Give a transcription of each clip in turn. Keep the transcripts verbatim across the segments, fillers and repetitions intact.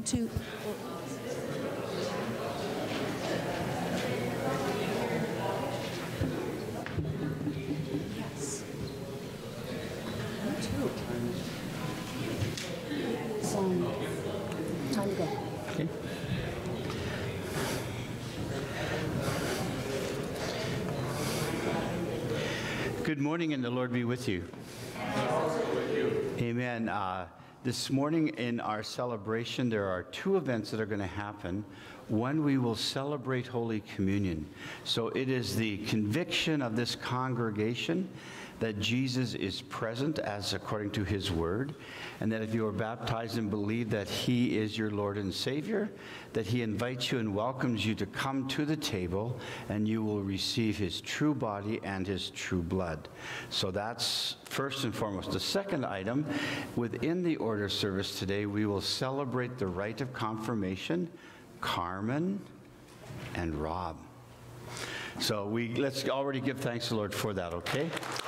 One, two. Yes. One, two. Um, time to go. Okay. Good morning, and the Lord be with you. Amen. Uh, this morning in our celebration, there are two events that are going to happen. One, we will celebrate Holy Communion. So it is the conviction of this congregation that Jesus is present as according to his word, and that if you are baptized and believe that he is your Lord and Savior, that he invites you and welcomes you to come to the table, and you will receive his true body and his true blood. So that's first and foremost. The second item, within the order service today, we will celebrate the rite of confirmation, Carmen and Rob. So we let's already give thanks to the Lord for that, okay?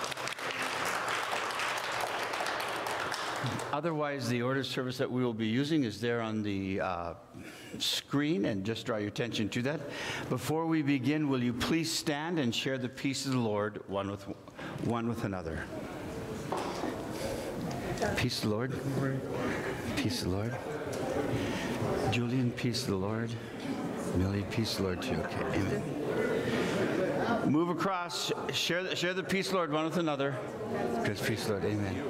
Otherwise, the order service that we will be using is there on the uh, screen, and just draw your attention to that. Before we begin, will you please stand and share the peace of the Lord one with one with another? Peace of the Lord. Peace of the Lord. Julian, peace of the Lord. Millie, peace of the Lord too. Okay, amen. Move across. Share the, share the peace of the Lord one with another. Good peace of the Lord. Amen.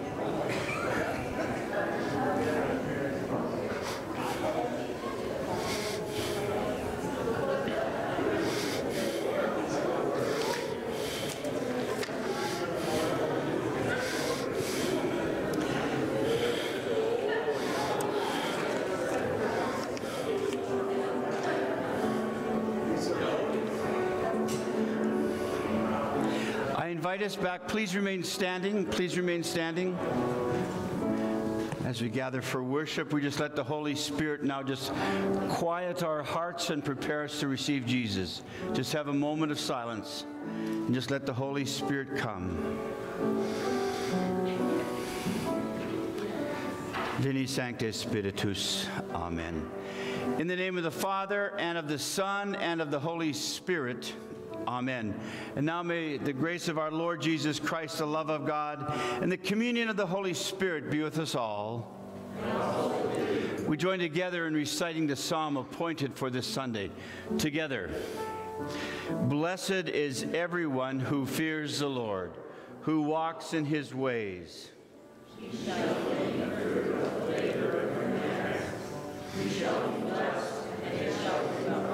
Invite us back. Please remain standing. Please remain standing. As we gather for worship, we just let the Holy Spirit now just quiet our hearts and prepare us to receive Jesus. Just have a moment of silence and just let the Holy Spirit come. Veni Sancte Spiritus. Amen. In the name of the Father, and of the Son, and of the Holy Spirit. Amen. And now may the grace of our Lord Jesus Christ, the love of God, and the communion of the Holy Spirit be with us all. We join together in reciting the psalm appointed for this Sunday. Together. Blessed is everyone who fears the Lord, who walks in his ways. He shall be the fruit of the labor of your hands. You shall be blessed, and it shall be done.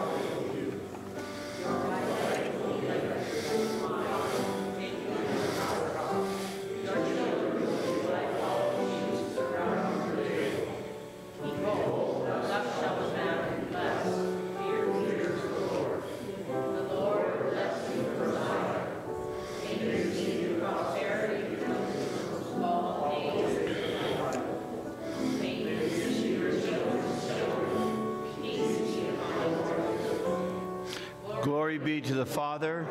Glory be to the Father,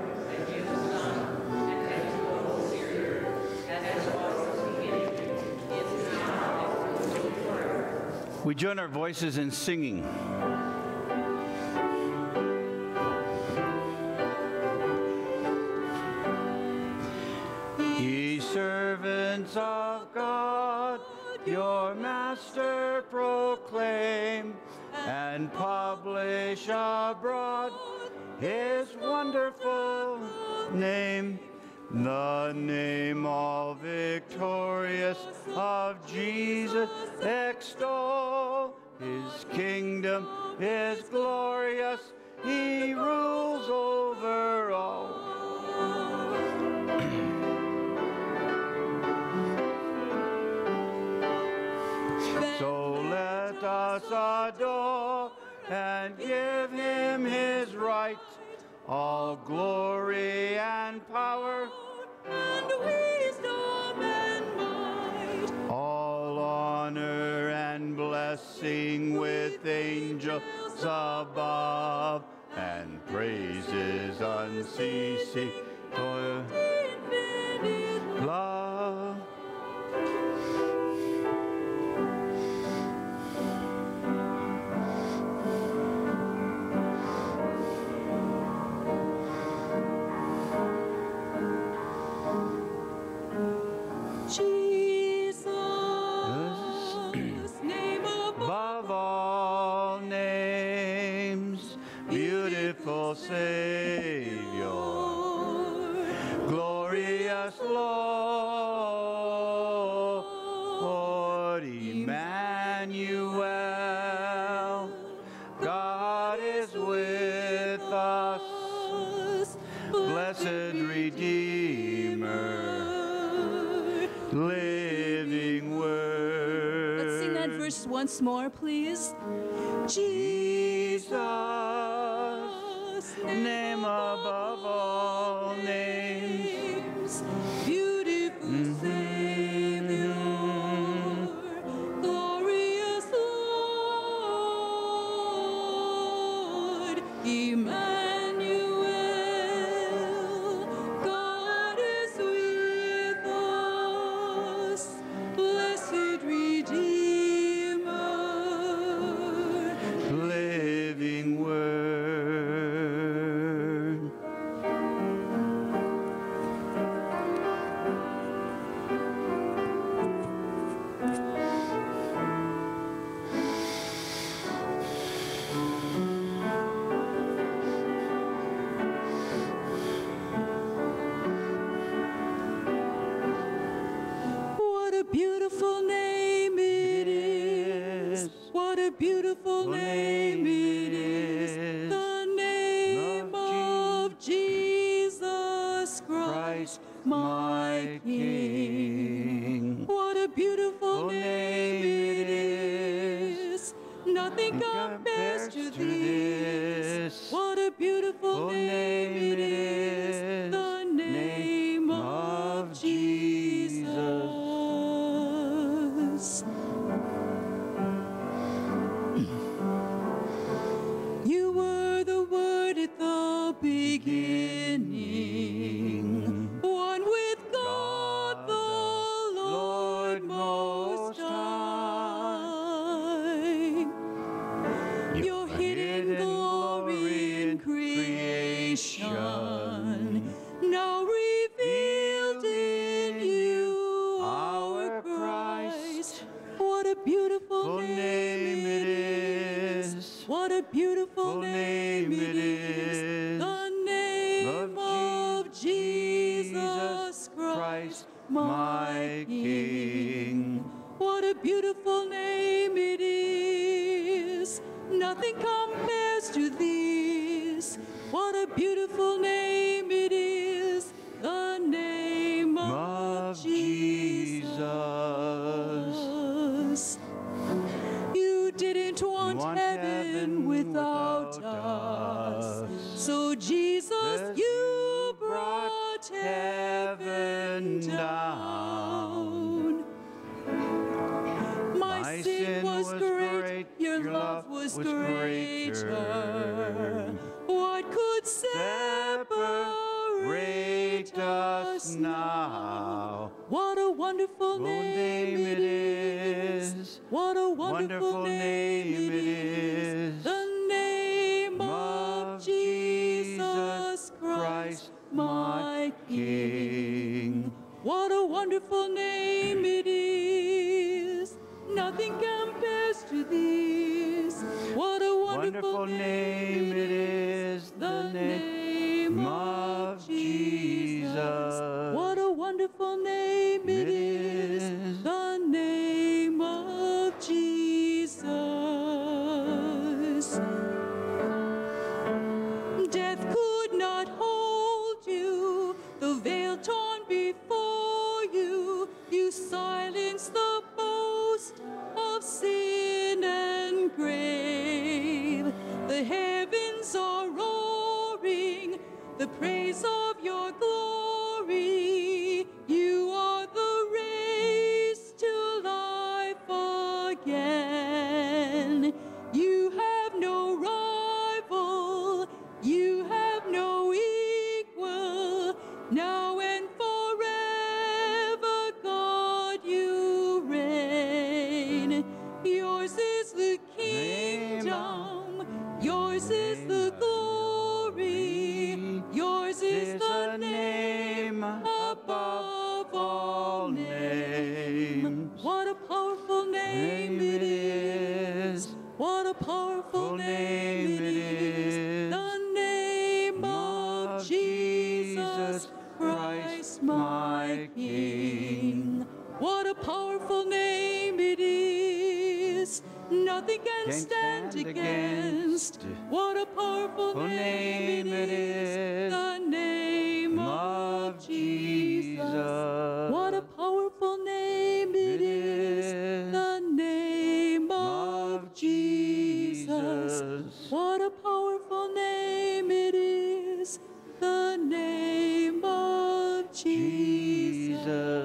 we join our voices in singing. Ye servants of God, your Master proclaim and publish abroad his wonderful name, the name all victorious of Jesus. Extol his kingdom is glorious, he rules over all. So let us adore and give him his right, all glory and power, and wisdom and might, all honor and blessing with angels above, and praises unceasing for infinite love. Lord, Emmanuel, God is with us, blessed Redeemer, living Word. Let's sing that verse once more, please. Jesus, name above all names, beautiful Savior, glorious Lord, Emmanuel, God is with us, blessed Redeemer, living Word. What a beautiful name it is. What a beautiful name it is. The name of Jesus Christ, my King. What a beautiful name it is. Nothing compares to this. What a beautiful name it is. The name of Jesus. You were the Word at the beginning, one with God the Lord Most High. Your hidden glory in creation, now revealed in you, our Christ. What a beautiful name it is. What a beautiful name it is. The name of Jesus Christ, my King. What a beautiful name it is. Nothing compares to this. What a beautiful name it is. The name of Jesus. You didn't want, Want heaven, heaven without, without us. us. So Jesus, Yes, you brought heaven down. My, My sin, sin was, was great, great, your, your love love was, was greater. greater. What could separate Separate us us now? now. What a wonderful Oh, name it is. What a wonderful Wonderful name it is. The name of Jesus Christ, my King. What a wonderful name it is. Nothing compares to this. What a wonderful, Wonderful name it is, the name of Jesus. What a wonderful name it It is. is. The name of Jesus. Death could not hold you, the veil torn before you. You silenced the boast of sin and grave. The heavens are roaring the praise of your glory. You are the race to life again. You have no rival, you have no equal. Now and forever, God, you reign. Yours is the kingdom, yours is the glory, yours is the King. What a powerful name it is. Nothing can Can stand stand against. against. What a powerful Oh, name it is. The name of Jesus. What a powerful name it is. The name of Jesus. What a powerful name it is. The name of Jesus.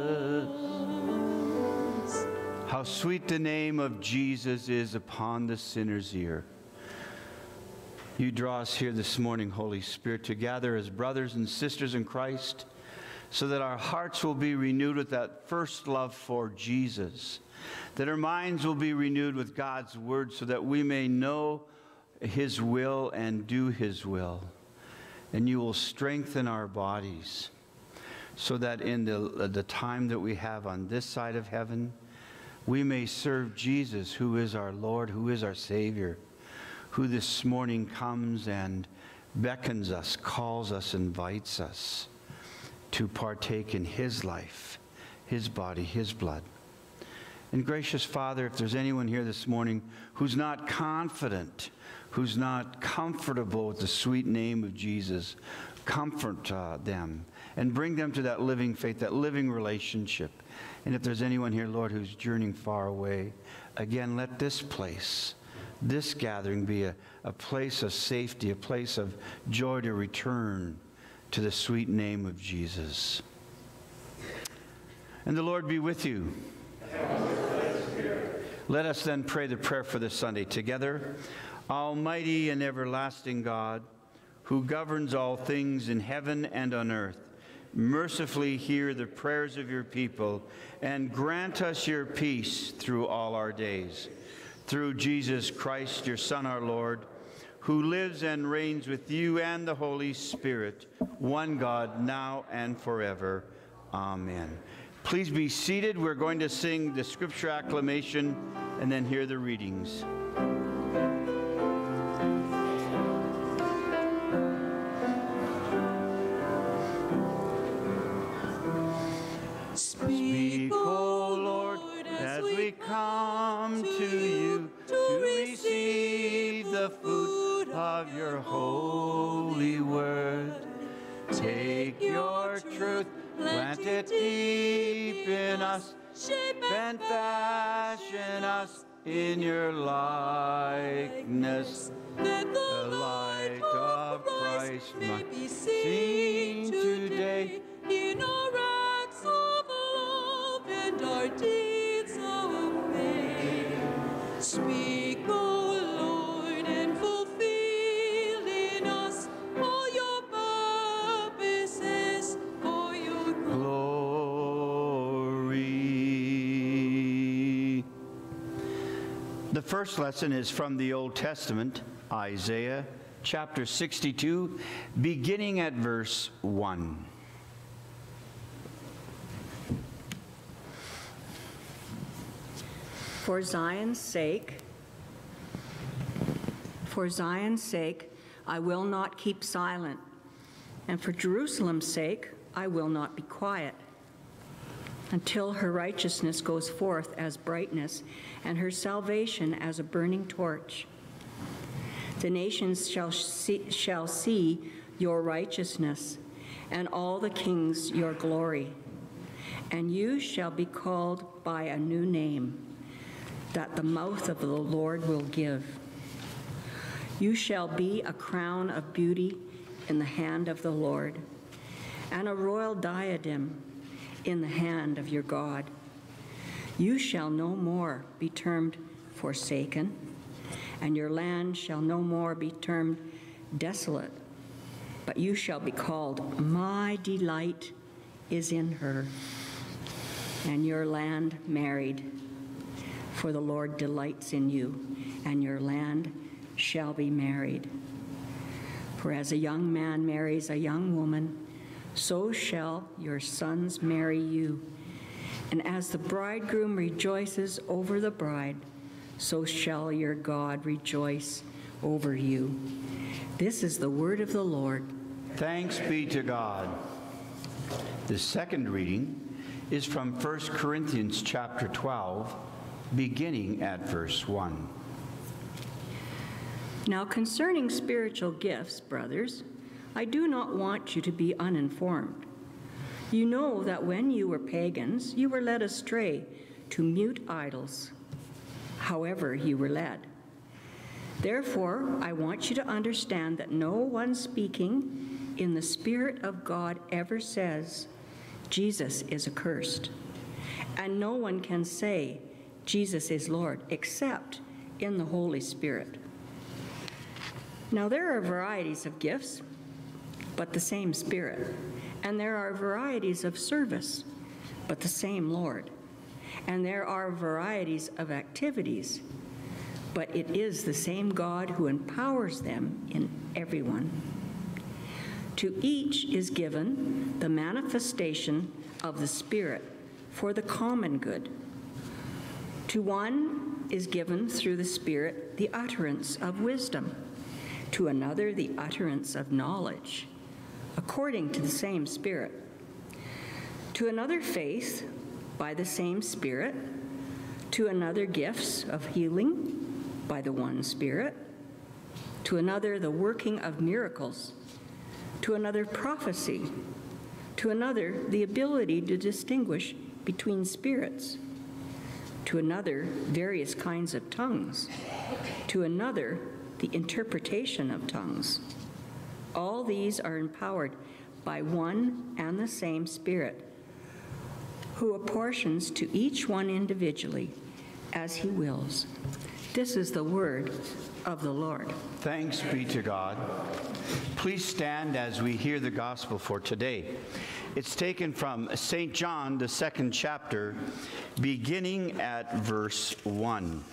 How sweet the name of Jesus is upon the sinner's ear. You draw us here this morning, Holy Spirit, to gather as brothers and sisters in Christ, so that our hearts will be renewed with that first love for Jesus, that our minds will be renewed with God's word, so that we may know his will and do his will. And you will strengthen our bodies, so that in the, the time that we have on this side of heaven, we may serve Jesus, who is our Lord, who is our Savior, who this morning comes and beckons us, calls us, invites us to partake in his life, his body, his blood. And gracious Father, if there's anyone here this morning who's not confident, who's not comfortable with the sweet name of Jesus, comfort uh, them and bring them to that living faith, that living relationship. And if there's anyone here, Lord, who's journeying far away, again, let this place, this gathering be a, a place of safety, a place of joy to return to the sweet name of Jesus. And the Lord be with you. Let us then pray the prayer for this Sunday together. Almighty and everlasting God, who governs all things in heaven and on earth, mercifully hear the prayers of your people and grant us your peace through all our days. Through Jesus Christ, your Son, our Lord, who lives and reigns with you and the Holy Spirit, one God, now and forever. Amen. Please be seated. We're going to sing the scripture acclamation and then hear the readings. Speak, O Lord, as we come to you to receive the food of your holy word. Take your truth, plant it deep in us, shape and fashion us in your likeness. That the light of Christ may be seen today in our acts of love and our deeds of faith. Speak, O Lord, and fulfill in us all your purposes for your Glory. The first lesson is from the Old Testament, Isaiah chapter sixty-two, beginning at verse one. For Zion's sake, for Zion's sake, I will not keep silent, and for Jerusalem's sake, I will not be quiet, until her righteousness goes forth as brightness, and her salvation as a burning torch. The nations shall see, shall see your righteousness, and all the kings your glory. And you shall be called by a new name, that the mouth of the Lord will give. You shall be a crown of beauty in the hand of the Lord, and a royal diadem in the hand of your God. You shall no more be termed forsaken, and your land shall no more be termed desolate, but you shall be called, my delight is in her, and your land married. For the Lord delights in you, and your land shall be married. For as a young man marries a young woman, so shall your sons marry you. And as the bridegroom rejoices over the bride, so shall your God rejoice over you. This is the word of the Lord. Thanks be to God. The second reading is from First Corinthians chapter twelve, beginning at verse one. Now concerning spiritual gifts, brothers, I do not want you to be uninformed. You know that when you were pagans, you were led astray to mute idols, however you were led. Therefore, I want you to understand that no one speaking in the Spirit of God ever says, Jesus is accursed. And no one can say, Jesus is Lord, except in the Holy Spirit. Now there are varieties of gifts, but the same Spirit. And there are varieties of service, but the same Lord. And there are varieties of activities, but it is the same God who empowers them in everyone. To each is given the manifestation of the Spirit for the common good. To one is given through the Spirit the utterance of wisdom, to another the utterance of knowledge, according to the same Spirit. To another faith by the same Spirit, to another gifts of healing by the one Spirit, to another the working of miracles, to another prophecy, to another the ability to distinguish between spirits, to another various kinds of tongues, to another the interpretation of tongues. All these are empowered by one and the same Spirit, who apportions to each one individually as he wills. This is the word of the Lord. Thanks be to God. Please stand as we hear the gospel for today. It's taken from Saint John, the second chapter, beginning at verse one.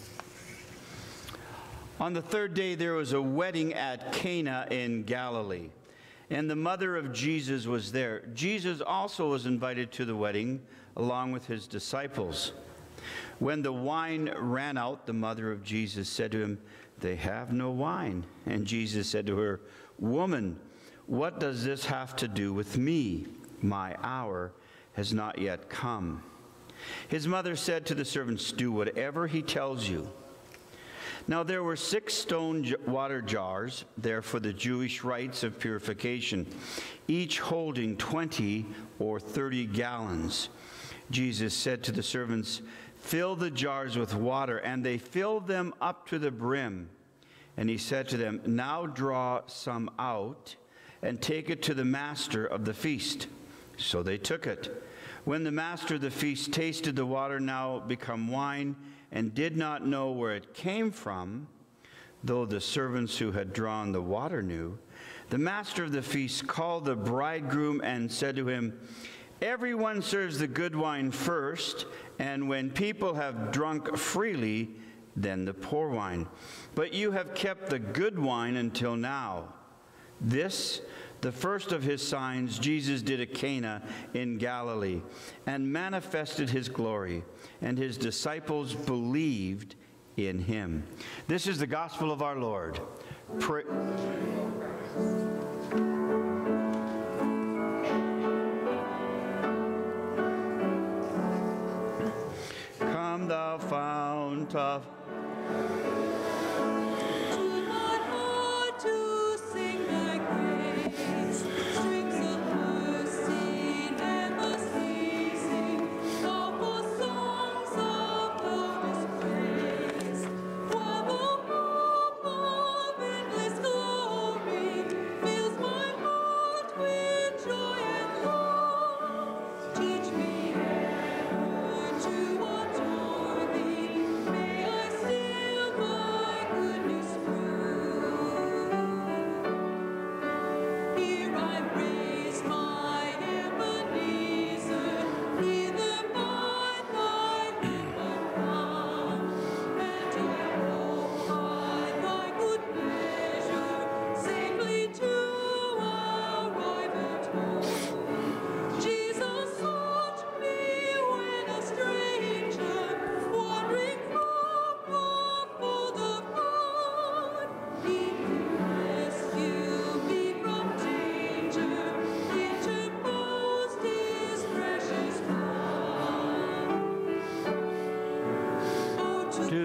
On the third day there was a wedding at Cana in Galilee, and the mother of Jesus was there. Jesus also was invited to the wedding along with his disciples. When the wine ran out, the mother of Jesus said to him, "They have no wine." And Jesus said to her, "Woman, what does this have to do with me? My hour has not yet come." His mother said to the servants, "Do whatever he tells you." Now there were six stone water jars there for the Jewish rites of purification, each holding twenty or thirty gallons. Jesus said to the servants, "Fill the jars with water," and they filled them up to the brim. And he said to them, "Now draw some out and take it to the master of the feast." So they took it. When the master of the feast tasted the water now become wine, and did not know where it came from, though the servants who had drawn the water knew, the master of the feast called the bridegroom and said to him, "Everyone serves the good wine first, and when people have drunk freely, then the poor wine. But you have kept the good wine until now." This, the first of his signs, Jesus did at Cana in Galilee, and manifested his glory, and his disciples believed in him. This is the gospel of our Lord. Pra- Come thou fount of Teach me ever to adore thee. May I still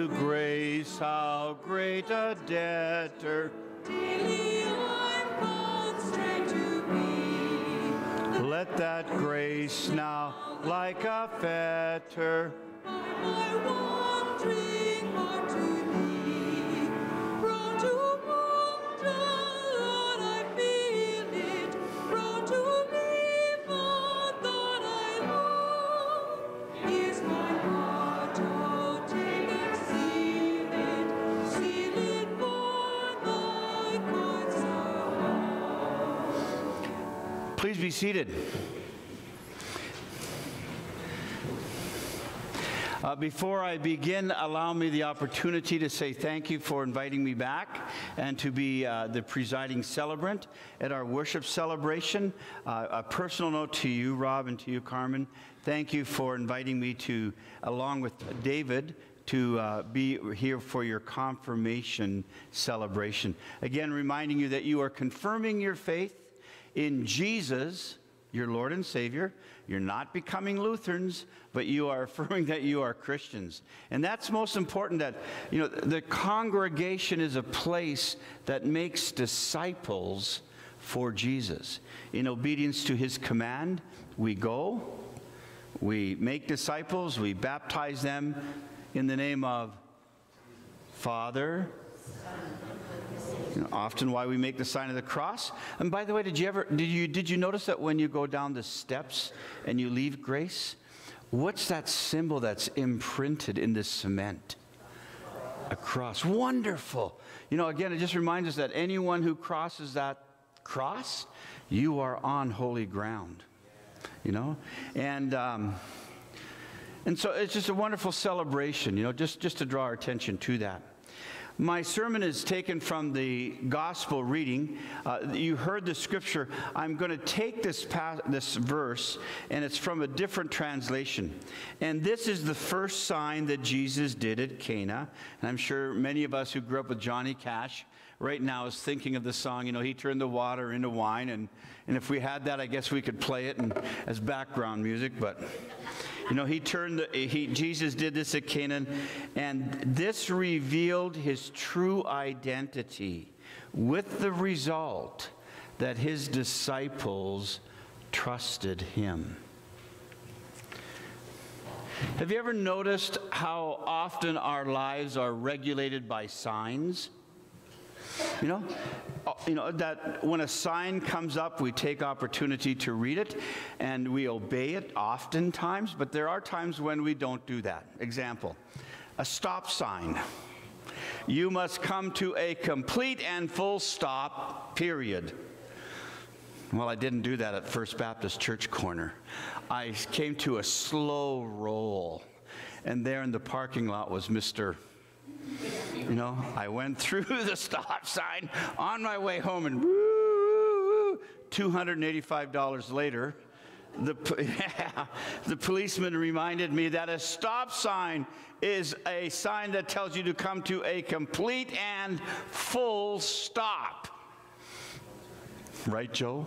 grace, how great a debtor. Daily I'm constrained to be. Let that grace now, like a fetter, My wandering heart to thee. Prone to wander, Lord, I feel it. Prone to leave all that I love. Is my heart, oh, take and seal it. Seal it for thy console. please be seated. Uh, before I begin, allow me the opportunity to say thank you for inviting me back and to be uh, the presiding celebrant at our worship celebration. Uh, a personal note to you, Rob, and to you, Carmen. Thank you for inviting me to, along with David, to uh, be here for your confirmation celebration. Again, reminding you that you are confirming your faith in Jesus, your Lord and Savior. You're not becoming Lutherans, but you are affirming that you are Christians. And that's most important, that, you know, the congregation is a place that makes disciples for Jesus. In obedience to his command, we go, we make disciples, we baptize them in the name of Father, you know, often why we make the sign of the cross. And by the way, did you ever did you did you notice that when you go down the steps and you leave grace, what's that symbol that's imprinted in the cement? A cross. Wonderful. You know, again, it just reminds us that anyone who crosses that cross, you are on holy ground. You know, and um, and so it's just a wonderful celebration. You know, just just to draw our attention to that. My sermon is taken from the gospel reading. Uh, you heard the scripture. I'm going to take this pas- this verse, and it's from a different translation. And this is the first sign that Jesus did at Cana. And I'm sure many of us who grew up with Johnny Cash right now is thinking of the song, you know, he turned the water into wine. And, and if we had that, I guess we could play it and, as background music. But, you know, he turned, the, he, Jesus did this at Cana, and this revealed his true identity, with the result that his disciples trusted him. Have you ever noticed how often our lives are regulated by signs? You know, you know that when a sign comes up, we take opportunity to read it, and we obey it oftentimes, but there are times when we don't do that. Example, a stop sign. You must come to a complete and full stop, period. Well, I didn't do that at First Baptist Church Corner. I came to a slow roll, and there in the parking lot was Mister You know, I went through the stop sign on my way home, and woo, two hundred eighty-five dollars later, the, yeah, the policeman reminded me that a stop sign is a sign that tells you to come to a complete and full stop. Right, Joe?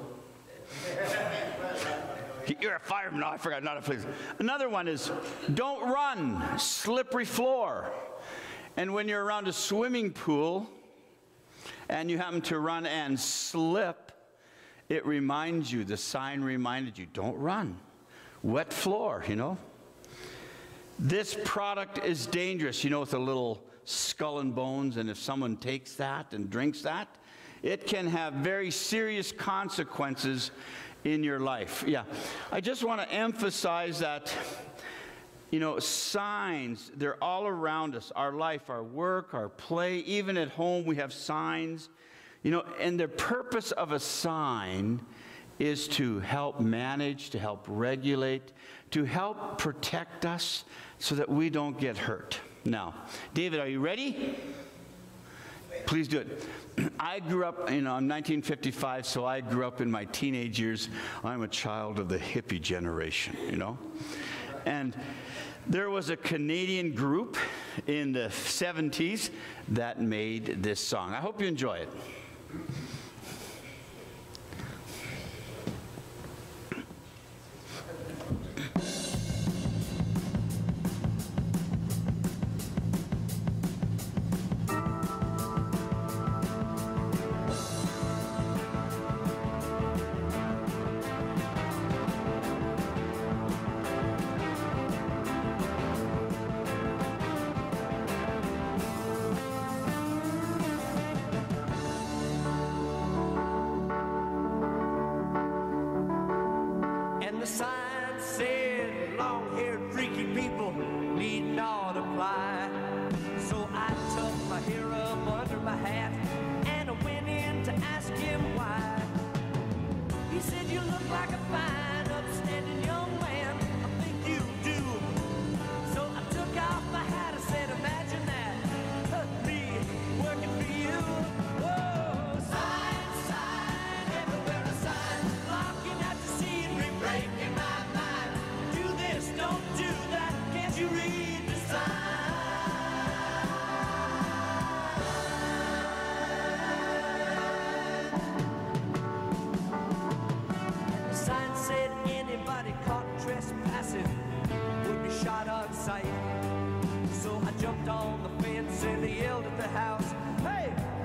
You're a fireman. No, I forgot, not a policeman. Another one is, don't run, slippery floor. And when you're around a swimming pool and you happen to run and slip, it reminds you, the sign reminded you, don't run. Wet floor, you know. This product is dangerous, you know, with a little skull and bones, and if someone takes that and drinks that, it can have very serious consequences in your life. Yeah, I just want to emphasize that, you know, signs, they're all around us. Our life, our work, our play, even at home we have signs. You know, and the purpose of a sign is to help manage, to help regulate, to help protect us so that we don't get hurt. Now, David, are you ready? Please do it. I grew up, you know, in nineteen fifty-five, so I grew up in my teenage years. I'm a child of the hippie generation, you know. And there was a Canadian group in the seventies that made this song. I hope you enjoy it.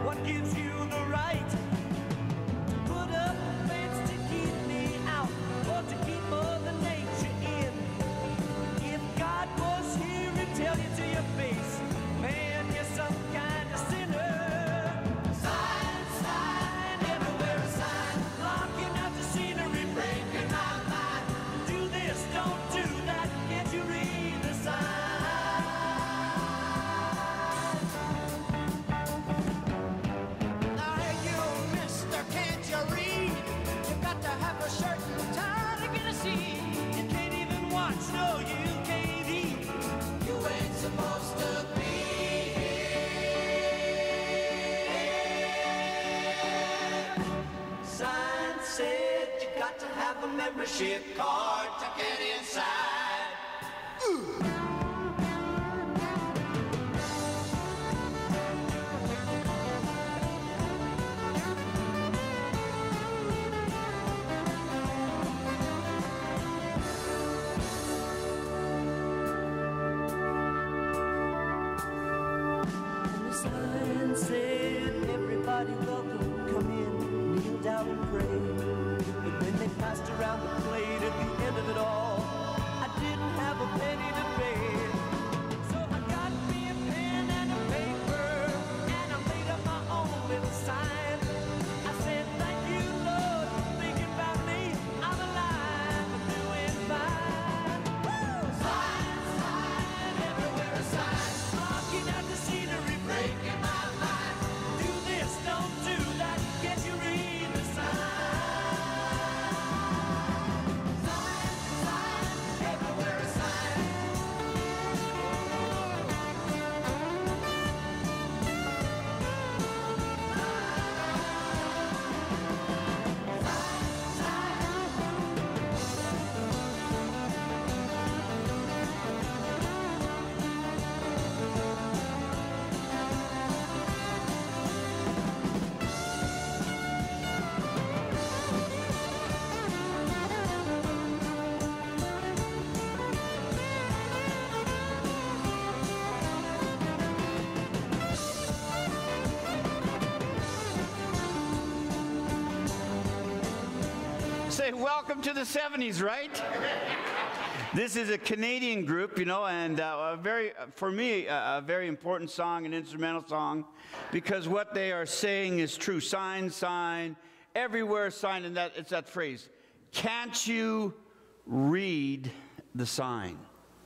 What gives you the right to put up a fence to keep me out, or to keep Mother Nature in? If God was here, he'd tell you to your face, man, you're some kind of sinner. Sign, sign, everywhere a sign, blocking out the scenery, breaking my mind. Do this, don't do that, can't you read the sign? Now hey you, mister, can't you read? You got to have a shirt and tie to get a seat. You can't even watch, no, you can't eat. You ain't supposed to be here. Sign said you got to have a membership card to get inside. Ooh. The sign said, everybody welcome, come in, kneel down and pray. But when they passed around the plate at the end of it all, I didn't have a penny to pay. So I got me a pen and a paper, and I made up my own little sign. I said, thank you, Lord, for thinking about me. I'm alive, I'm doing fine. Woo! Sign, sign, everywhere a sign, blocking out the scenery, breaking my mind. Do this, don't do that, can't you read the sign? Sign, sign, everywhere a sign. Say welcome to the seventies, right? This is a Canadian group, you know, and uh, a very, for me, a, a very important song, an instrumental song, because what they are saying is true. Sign, sign, everywhere sign, and that it's that phrase. Can't you read the sign?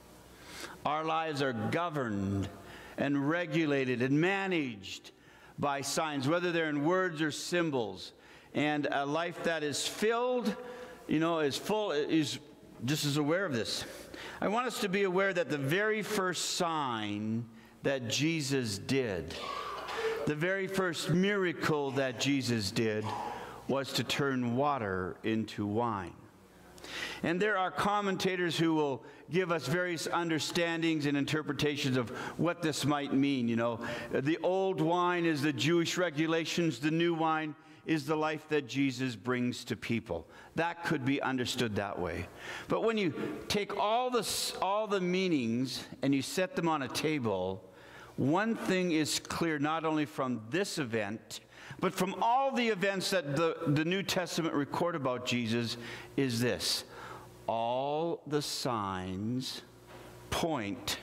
Our lives are governed and regulated and managed by signs, whether they're in words or symbols. And a life that is filled, you know, is full, is just as aware of this. I want us to be aware that the very first sign that Jesus did, the very first miracle that Jesus did, was to turn water into wine. And there are commentators who will give us various understandings and interpretations of what this might mean. You know, the old wine is the Jewish regulations, the new wine is the life that Jesus brings to people. That could be understood that way. But when you take all the, all the meanings and you set them on a table, one thing is clear, not only from this event, but from all the events that the, the New Testament record about Jesus, is this: all the signs point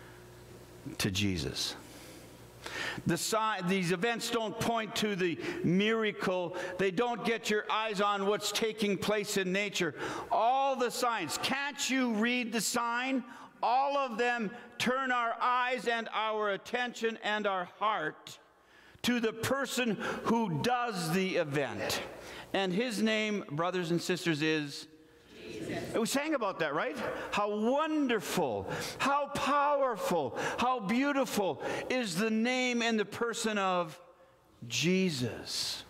to Jesus. The sign, these events don't point to the miracle. They don't get your eyes on what's taking place in nature. All the signs, can't you read the sign? All of them turn our eyes and our attention and our heart to the person who does the event. And his name, brothers and sisters, is Jesus. We sang about that, right? How wonderful, how powerful, how beautiful is the name and the person of Jesus.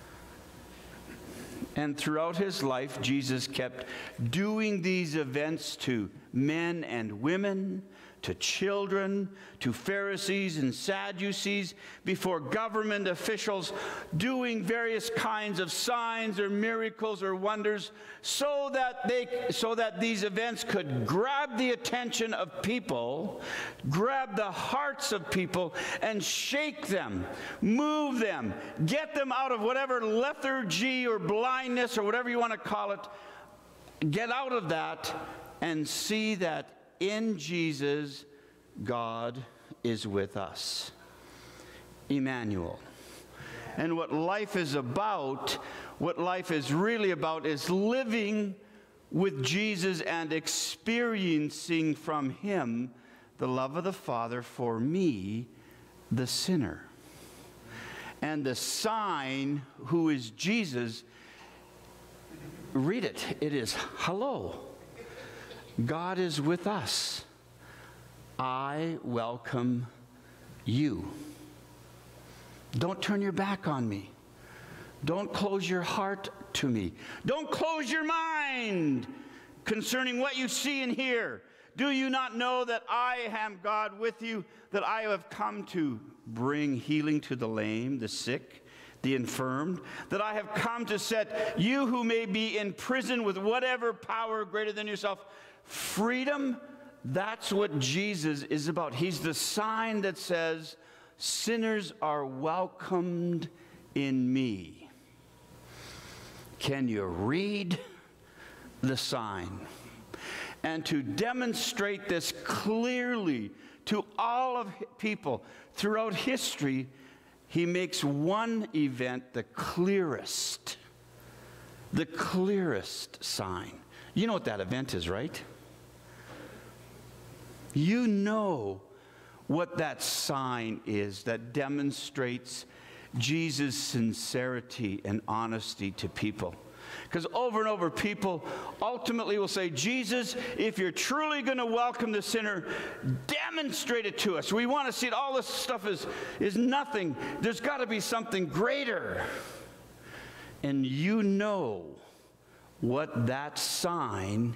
And throughout his life, Jesus kept doing these events to men and women, to children, to Pharisees and Sadducees, before government officials, doing various kinds of signs or miracles or wonders, so that they, so that these events could grab the attention of people, grab the hearts of people, and shake them, move them, get them out of whatever lethargy or blindness or whatever you want to call it, get out of that and see that in Jesus, God is with us. Emmanuel. And what life is about, what life is really about, is living with Jesus and experiencing from Him the love of the Father for me, the sinner. And the sign, who is Jesus, read it. It is, hello. God is with us. I welcome you. Don't turn your back on me. Don't close your heart to me. Don't close your mind concerning what you see and hear. Do you not know that I am God with you, that I have come to bring healing to the lame, the sick, the infirmed, that I have come to set you who may be in prison with whatever power greater than yourself freedom? That's what Jesus is about. He's the sign that says, sinners are welcomed in me. Can you read the sign? And to demonstrate this clearly to all of people throughout history, He makes one event the clearest, the clearest sign. You know what that event is, right? You know what that sign is that demonstrates Jesus' sincerity and honesty to people. Because over and over, people ultimately will say, Jesus, if you're truly going to welcome the sinner, demonstrate it to us. We want to see it. All this stuff is, is nothing. There's got to be something greater. And you know what that sign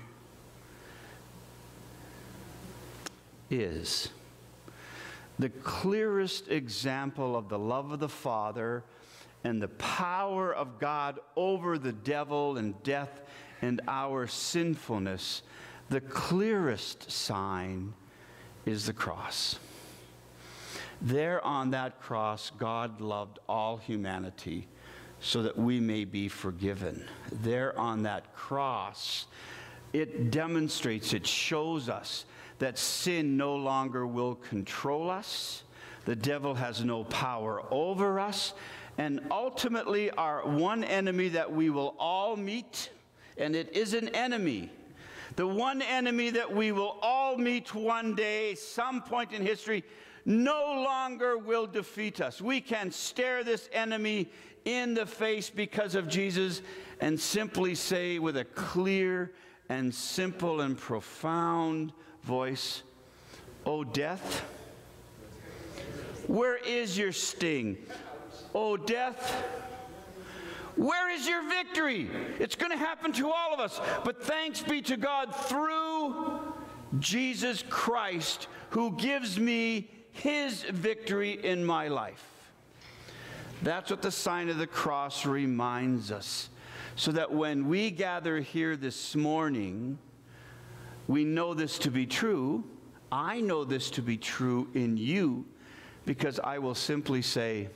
is. The clearest example of the love of the Father and the power of God over the devil and death and our sinfulness, the clearest sign is the cross. There on that cross, God loved all humanity so that we may be forgiven. There on that cross, it demonstrates, it shows us that sin no longer will control us. The devil has no power over us. And ultimately, our one enemy that we will all meet, and it is an enemy, the one enemy that we will all meet one day, some point in history, no longer will defeat us. We can stare this enemy in the face because of Jesus and simply say with a clear and simple and profound voice, "O death, where is your sting? O death, where is your victory?" It's going to happen to all of us. But thanks be to God through Jesus Christ, who gives me His victory in my life. That's what the sign of the cross reminds us. So that when we gather here this morning, we know this to be true. I know this to be true in you, because I will simply say,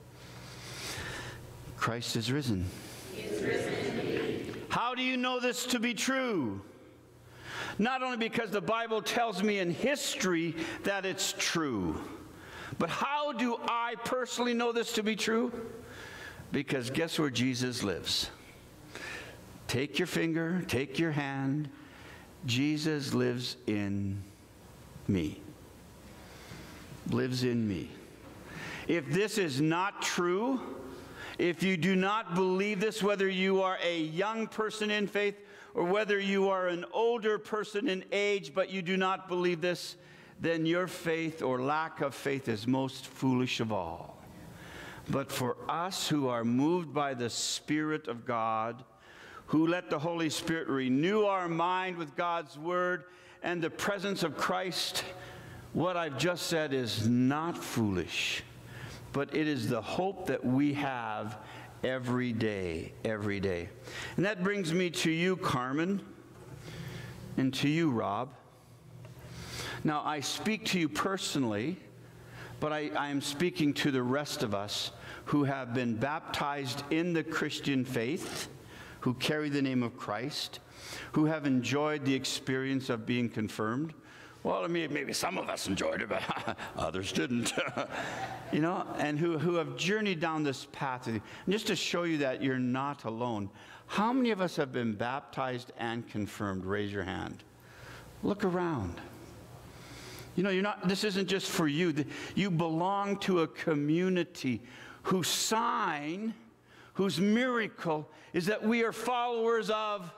Christ is risen. He is risen. How do you know this to be true? Not only because the Bible tells me in history that it's true, but how do I personally know this to be true? Because guess where Jesus lives? Take your finger, take your hand. Jesus lives in me. Lives in me. If this is not true, if you do not believe this, whether you are a young person in faith or whether you are an older person in age, but you do not believe this, then your faith or lack of faith is most foolish of all. But for us who are moved by the Spirit of God, who let the Holy Spirit renew our mind with God's Word and the presence of Christ, what I've just said is not foolish, but it is the hope that we have every day, every day. And that brings me to you, Carmen, and to you, Rob. Now, I speak to you personally, but I, I am speaking to the rest of us who have been baptized in the Christian faith, who carry the name of Christ, who have enjoyed the experience of being confirmed. Well, I mean, maybe some of us enjoyed it, but others didn't. You know, and who, who have journeyed down this path. And just to show you that you're not alone, how many of us have been baptized and confirmed? Raise your hand. Look around. You know, you're not, this isn't just for you. You belong to a community whose sign, whose miracle is that we are followers of,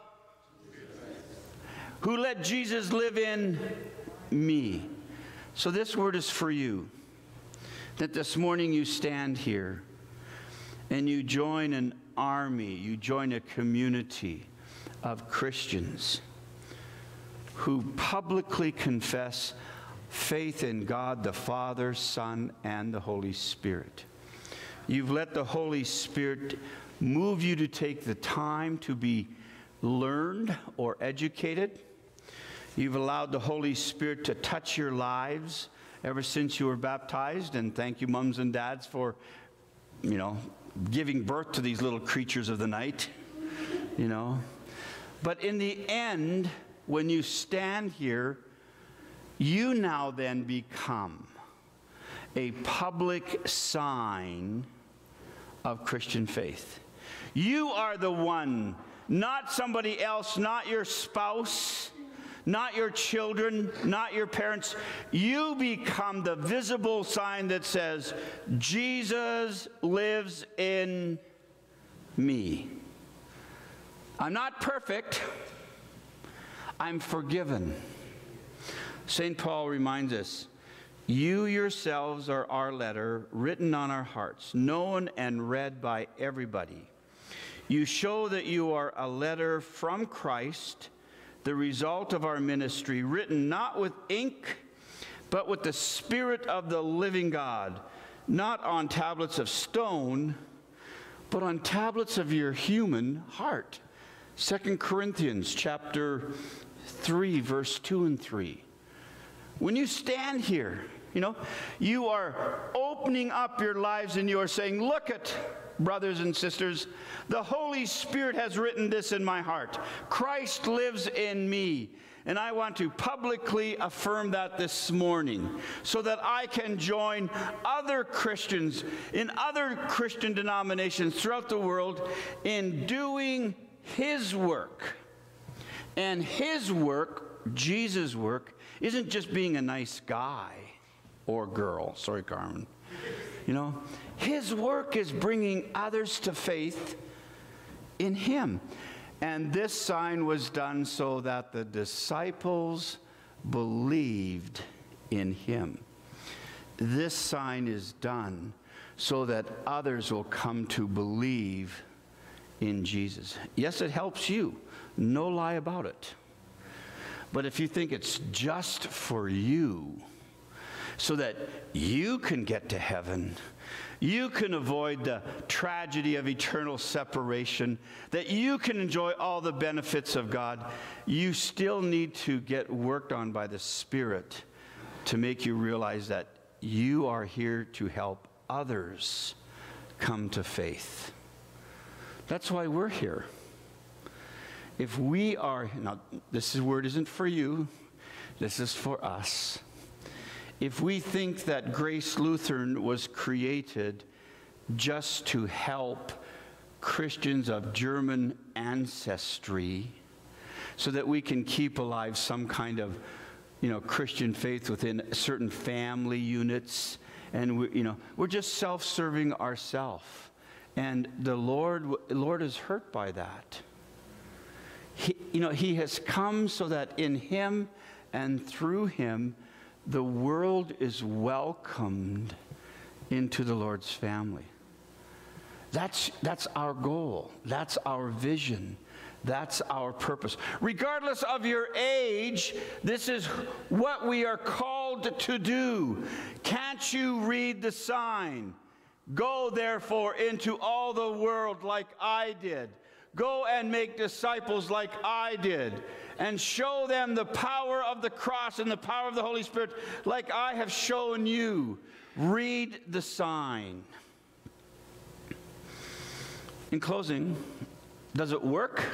who let Jesus live in me. So this word is for you, that this morning you stand here and you join an army, you join a community of Christians who publicly confess faith in God the Father, Son, and the Holy Spirit. You've let the Holy Spirit move you to take the time to be learned or educated. You've allowed the Holy Spirit to touch your lives ever since you were baptized, and thank you, mums and dads, for, you know, giving birth to these little creatures of the night, you know. But in the end, when you stand here, you now then become a public sign of Christian faith. You are the one, not somebody else, not your spouse, not your children, not your parents. You become the visible sign that says, Jesus lives in me. I'm not perfect. I'm forgiven. Saint Paul reminds us, you yourselves are our letter, written on our hearts, known and read by everybody. You show that you are a letter from Christ, the result of our ministry, written not with ink, but with the Spirit of the living God, not on tablets of stone, but on tablets of your human heart. Second Corinthians chapter three, verse two and three. When you stand here, you know, you are opening up your lives and you are saying, look at, brothers and sisters, the Holy Spirit has written this in my heart. Christ lives in me. And I want to publicly affirm that this morning so that I can join other Christians in other Christian denominations throughout the world in doing His work. And His work, Jesus' work, isn't just being a nice guy or girl. Sorry, Carmen. You know, His work is bringing others to faith in Him. And this sign was done so that the disciples believed in Him. This sign is done so that others will come to believe in Jesus. Yes, it helps you. No lie about it. But if you think it's just for you, so that you can get to heaven, you can avoid the tragedy of eternal separation, that you can enjoy all the benefits of God, you still need to get worked on by the Spirit to make you realize that you are here to help others come to faith. That's why we're here. If we are, now this word isn't for you, this is for us. If we think that Grace Lutheran was created just to help Christians of German ancestry so that we can keep alive some kind of, you know, Christian faith within certain family units, and we, you know, we're just self-serving ourselves. And the Lord, the Lord is hurt by that. He, you know, He has come so that in Him and through Him, the world is welcomed into the Lord's family. That's, that's our goal. That's our vision. That's our purpose. Regardless of your age, this is what we are called to do. Can't you read the sign? Go therefore into all the world like I did. Go and make disciples like I did, and show them the power of the cross and the power of the Holy Spirit like I have shown you. Read the sign. In closing, does it work?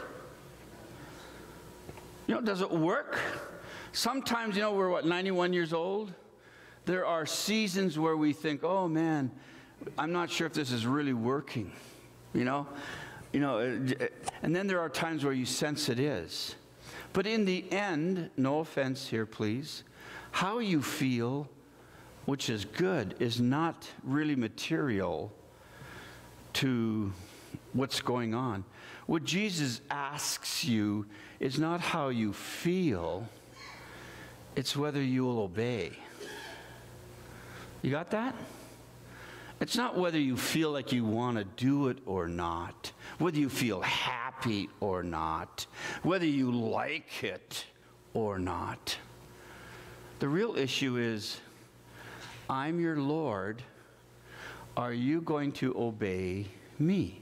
You know, does it work? Sometimes, you know, we're what, ninety-one years old? There are seasons where we think, oh man, I'm not sure if this is really working, you know? You know, and then there are times where you sense it is. But in the end, no offense here, please, how you feel, which is good, is not really material to what's going on. What Jesus asks you is not how you feel, it's whether you will obey. You got that? It's not whether you feel like you want to do it or not, whether you feel happy or not, whether you like it or not. The real issue is, I'm your Lord. Are you going to obey me?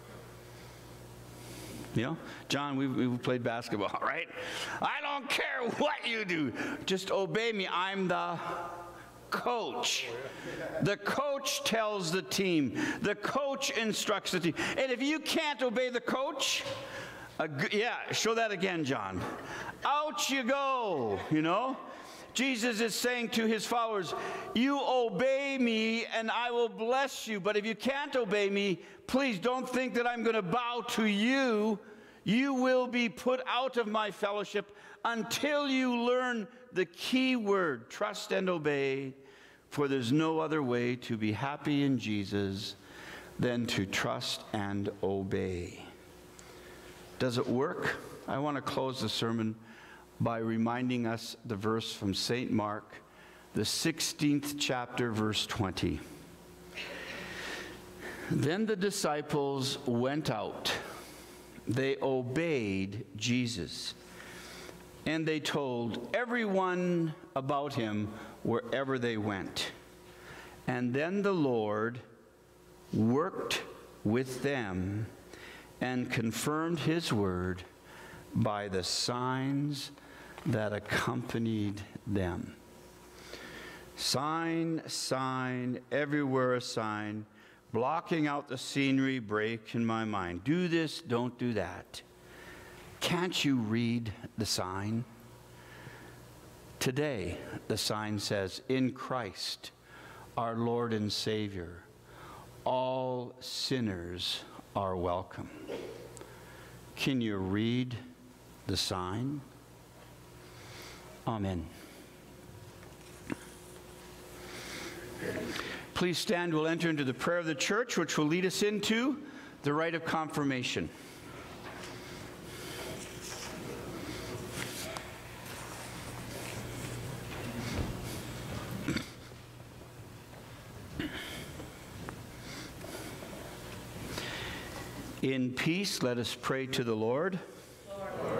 You know, John, we we played basketball, right? I don't care what you do. Just obey me. I'm the coach. The coach tells the team. The coach instructs the team. And if you can't obey the coach, uh, yeah, show that again, John. Out you go, you know. Jesus is saying to his followers, you obey me and I will bless you. But if you can't obey me, please don't think that I'm going to bow to you. You will be put out of my fellowship until you learn the key word, trust and obey. For there's no other way to be happy in Jesus than to trust and obey. Does it work? I want to close the sermon by reminding us the verse from Saint Mark, the sixteenth chapter, verse twenty. Then the disciples went out. They obeyed Jesus, and they told everyone about him wherever they went. And then the Lord worked with them and confirmed his word by the signs that accompanied them. Sign, sign, everywhere a sign, blocking out the scenery, break in my mind. Do this, don't do that. Can't you read the sign? Today, the sign says, in Christ, our Lord and Savior, all sinners are welcome. Can you read the sign? Amen. Please stand. We'll enter into the prayer of the church, which will lead us into the rite of confirmation. In peace, let us pray to the Lord. Lord.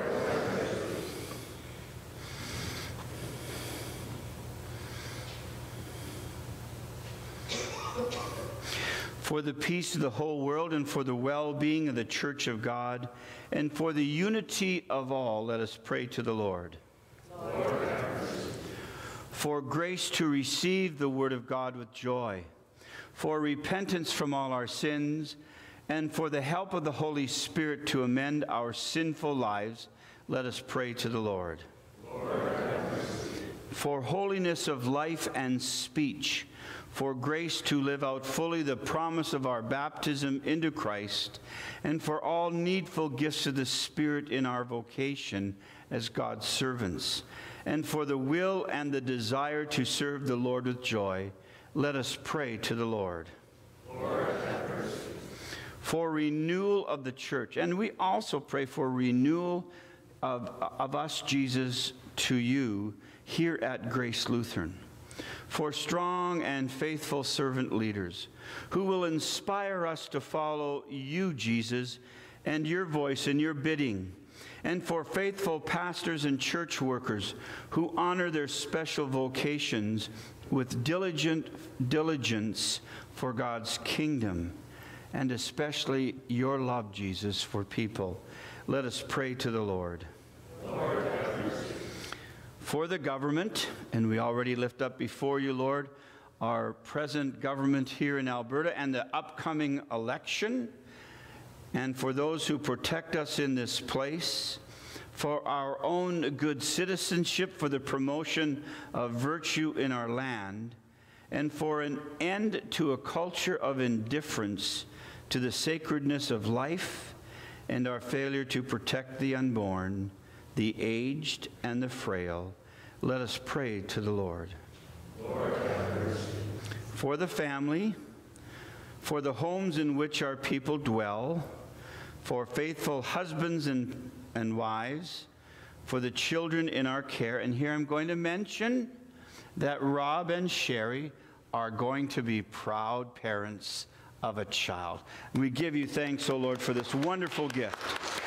For the peace of the whole world, and for the well-being of the Church of God, and for the unity of all, let us pray to the Lord. Lord. For grace to receive the word of God with joy, for repentance from all our sins, and for the help of the Holy Spirit to amend our sinful lives, let us pray to the Lord. Lord. For holiness of life and speech, for grace to live out fully the promise of our baptism into Christ, and for all needful gifts of the Spirit in our vocation as God's servants, and for the will and the desire to serve the Lord with joy, let us pray to the Lord. Lord, have mercy. For renewal of the church, and we also pray for renewal of, of us, Jesus, to you here at Grace Lutheran. For strong and faithful servant leaders who will inspire us to follow you, Jesus, and your voice and your bidding, and for faithful pastors and church workers who honor their special vocations with diligent diligence for God's kingdom, and especially your love, Jesus, for people. Let us pray to the Lord. Lord, have mercy. For the government, and we already lift up before you, Lord, our present government here in Alberta and the upcoming election, and for those who protect us in this place, for our own good citizenship, for the promotion of virtue in our land, and for an end to a culture of indifference to the sacredness of life and our failure to protect the unborn, the aged, and the frail. Let us pray to the Lord. Lord, have mercy. For the family, for the homes in which our people dwell, for faithful husbands and, and wives, for the children in our care. And here I'm going to mention that Rob and Sherry are going to be proud parents of a child. And we give you thanks, O Lord, for this wonderful gift.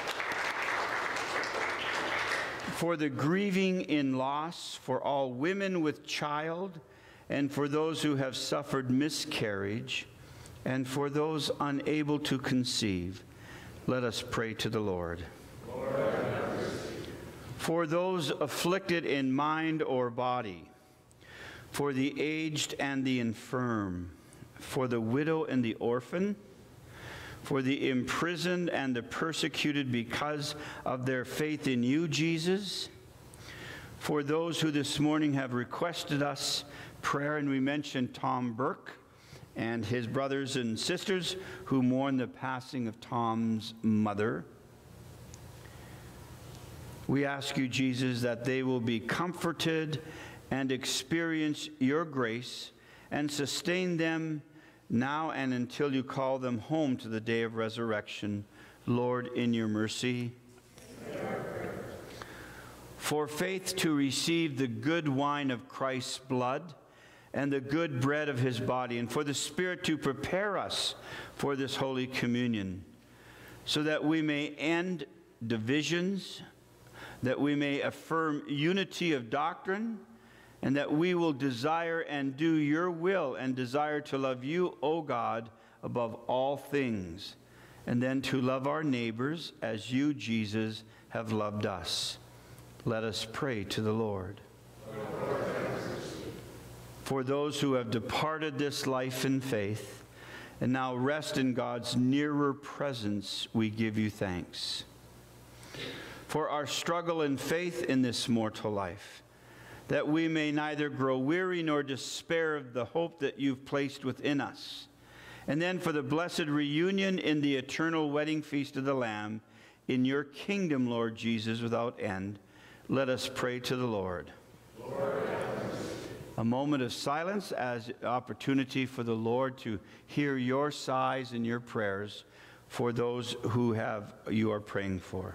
For the grieving in loss, for all women with child, and for those who have suffered miscarriage, and for those unable to conceive, let us pray to the Lord. Lord, have mercy. For those afflicted in mind or body, for the aged and the infirm, for the widow and the orphan, for the imprisoned and the persecuted because of their faith in you, Jesus, for those who this morning have requested us prayer, and we mentioned Tom Burke and his brothers and sisters who mourn the passing of Tom's mother. We ask you, Jesus, that they will be comforted and experience your grace and sustain them now and until you call them home to the day of resurrection. Lord, in your mercy. For faith to receive the good wine of Christ's blood and the good bread of his body, and for the Spirit to prepare us for this Holy Communion, so that we may end divisions, that we may affirm unity of doctrine, and that we will desire and do your will and desire to love you, O God, above all things, and then to love our neighbors as you, Jesus, have loved us. Let us pray to the Lord. Lord, for those who have departed this life in faith and now rest in God's nearer presence, we give you thanks. For our struggle in faith in this mortal life, that we may neither grow weary nor despair of the hope that you've placed within us. And then for the blessed reunion in the eternal wedding feast of the Lamb, in your kingdom, Lord Jesus, without end, let us pray to the Lord. Lord, a moment of silence as opportunity for the Lord to hear your sighs and your prayers for those who have you are praying for.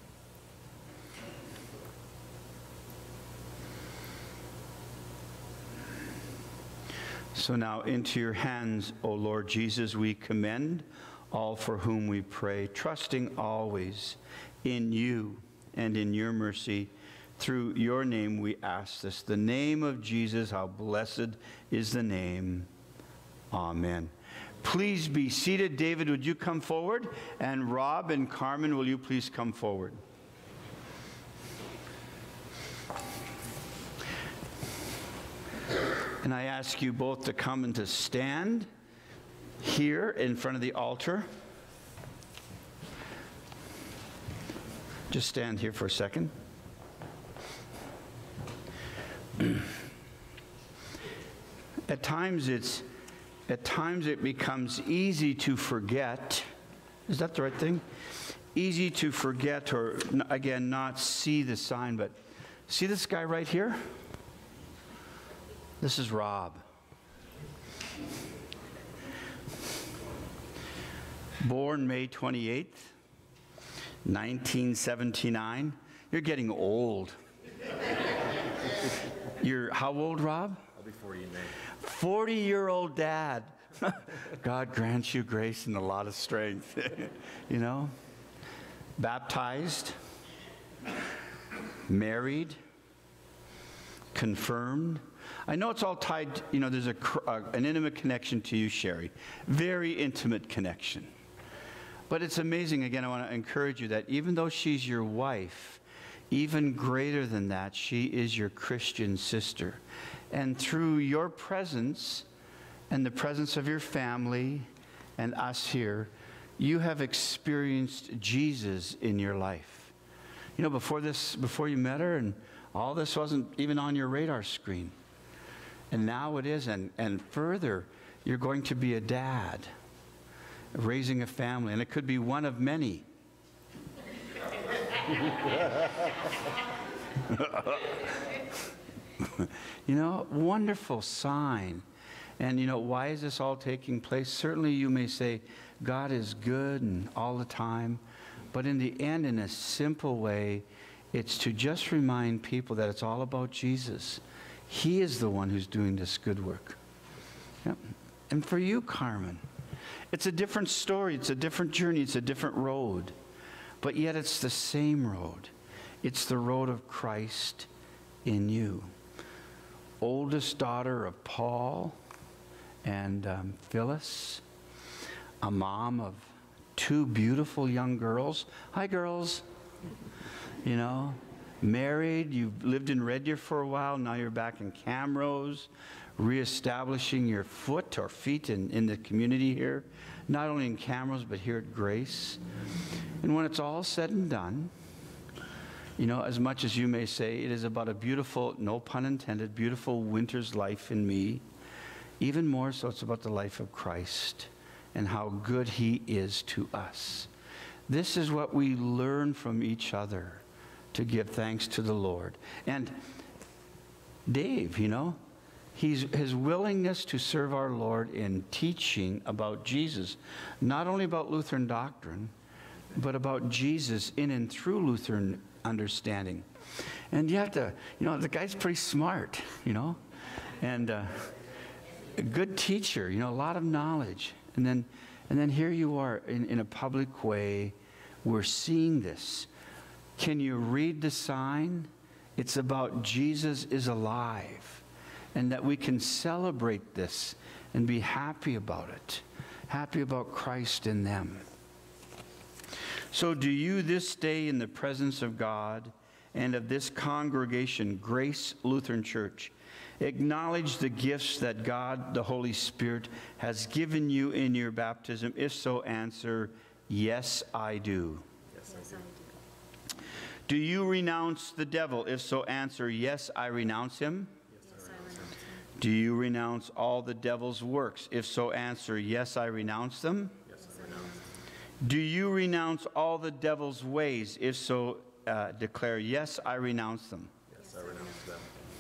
So now into your hands, O Lord Jesus, we commend all for whom we pray, trusting always in you and in your mercy. Through your name we ask this. The name of Jesus, how blessed is the name. Amen. Please be seated. David, would you come forward? And Rob and Carmen, will you please come forward? And I ask you both to come and to stand here in front of the altar. Just stand here for a second. At times it's at times it becomes easy to forget. Is that the right thing? Easy to forget, or again, not see the sign, but see this guy right here? This is Rob. Born May twenty-eighth, nineteen seventy-nine. You're getting old. You're how old, Rob? I'll be forty in May. forty-year-old dad. God grants you grace and a lot of strength. You know? baptized, married, confirmed. I know it's all tied, you know, there's a, uh, an intimate connection to you, Sherry. Very intimate connection. But it's amazing, again, I want to encourage you that even though she's your wife, even greater than that, she is your Christian sister. And through your presence and the presence of your family and us here, you have experienced Jesus in your life. You know, before this, before you met her, and all this wasn't even on your radar screen. And now it is, and, and further, you're going to be a dad, raising a family, and it could be one of many. You know, wonderful sign. And you know, why is this all taking place? Certainly you may say, God is good and all the time. But in the end, in a simple way, it's to just remind people that it's all about Jesus. He is the one who's doing this good work. Yep. And for you, Carmen, it's a different story. It's a different journey. It's a different road. But yet it's the same road. It's the road of Christ in you. Oldest daughter of Paul and um, Phyllis, a mom of two beautiful young girls. Hi, girls. You know, married, you've lived in Red Deer for a while, now you're back in Camrose, reestablishing your foot or feet in, in the community here, not only in Camrose, but here at Grace. And when it's all said and done, you know, as much as you may say, it is about a beautiful, no pun intended, beautiful winter's life in me, even more so it's about the life of Christ and how good He is to us. This is what we learn from each other, to give thanks to the Lord. And Dave, you know, he's, his willingness to serve our Lord in teaching about Jesus, not only about Lutheran doctrine, but about Jesus in and through Lutheran understanding. And you have to, you know, the guy's pretty smart, you know, and uh, a good teacher, you know, a lot of knowledge. And then, and then here you are in, in a public way, we're seeing this. Can you read the sign? It's about Jesus is alive, and that we can celebrate this and be happy about it, happy about Christ in them. So do you this day in the presence of God and of this congregation, Grace Lutheran Church, acknowledge the gifts that God, the Holy Spirit, has given you in your baptism? If so, answer, yes, I do. Yes, I do. Do you renounce the devil? If so, answer, yes, I renounce him. Yes, I renounce him. Do you renounce all the devil's works? If so, answer, yes, I renounce them. Yes, I renounce them. Do you renounce all the devil's ways? If so, uh, declare, yes, I renounce them. Yes, I renounce them.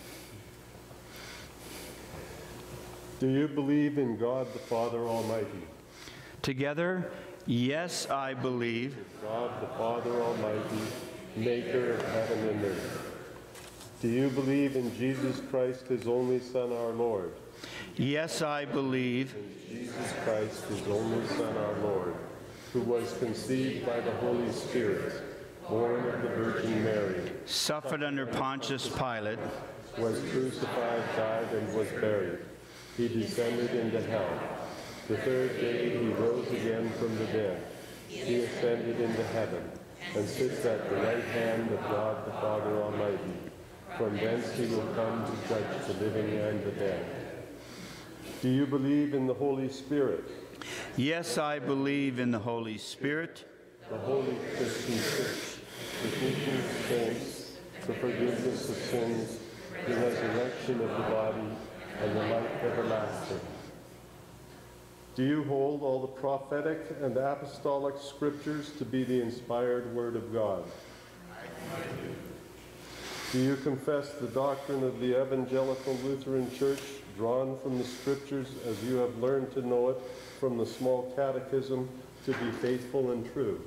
Do you believe in God the Father Almighty? Together, yes, I believe. God the Father Almighty, maker of heaven and earth. Do you believe in Jesus Christ, His only Son, our Lord? Yes, I believe. In Jesus Christ, His only Son, our Lord, who was conceived by the Holy Spirit, born of the Virgin Mary, Suffered under Pontius Pilate, was crucified, died, and was buried. He descended into hell. The third day He rose again from the dead. He ascended into heaven, and sits at the right hand of God the Father Almighty. From thence He will come to judge the living and the dead. Do you believe in the Holy Spirit? Yes, I believe in the Holy Spirit, The Holy Christian Church, the teaching of saints, the forgiveness of sins, the resurrection of the body, and the life everlasting. Do you hold all the prophetic and apostolic scriptures to be the inspired word of God? Do you confess the doctrine of the Evangelical Lutheran Church, drawn from the scriptures as you have learned to know it from the small catechism, to be faithful and true?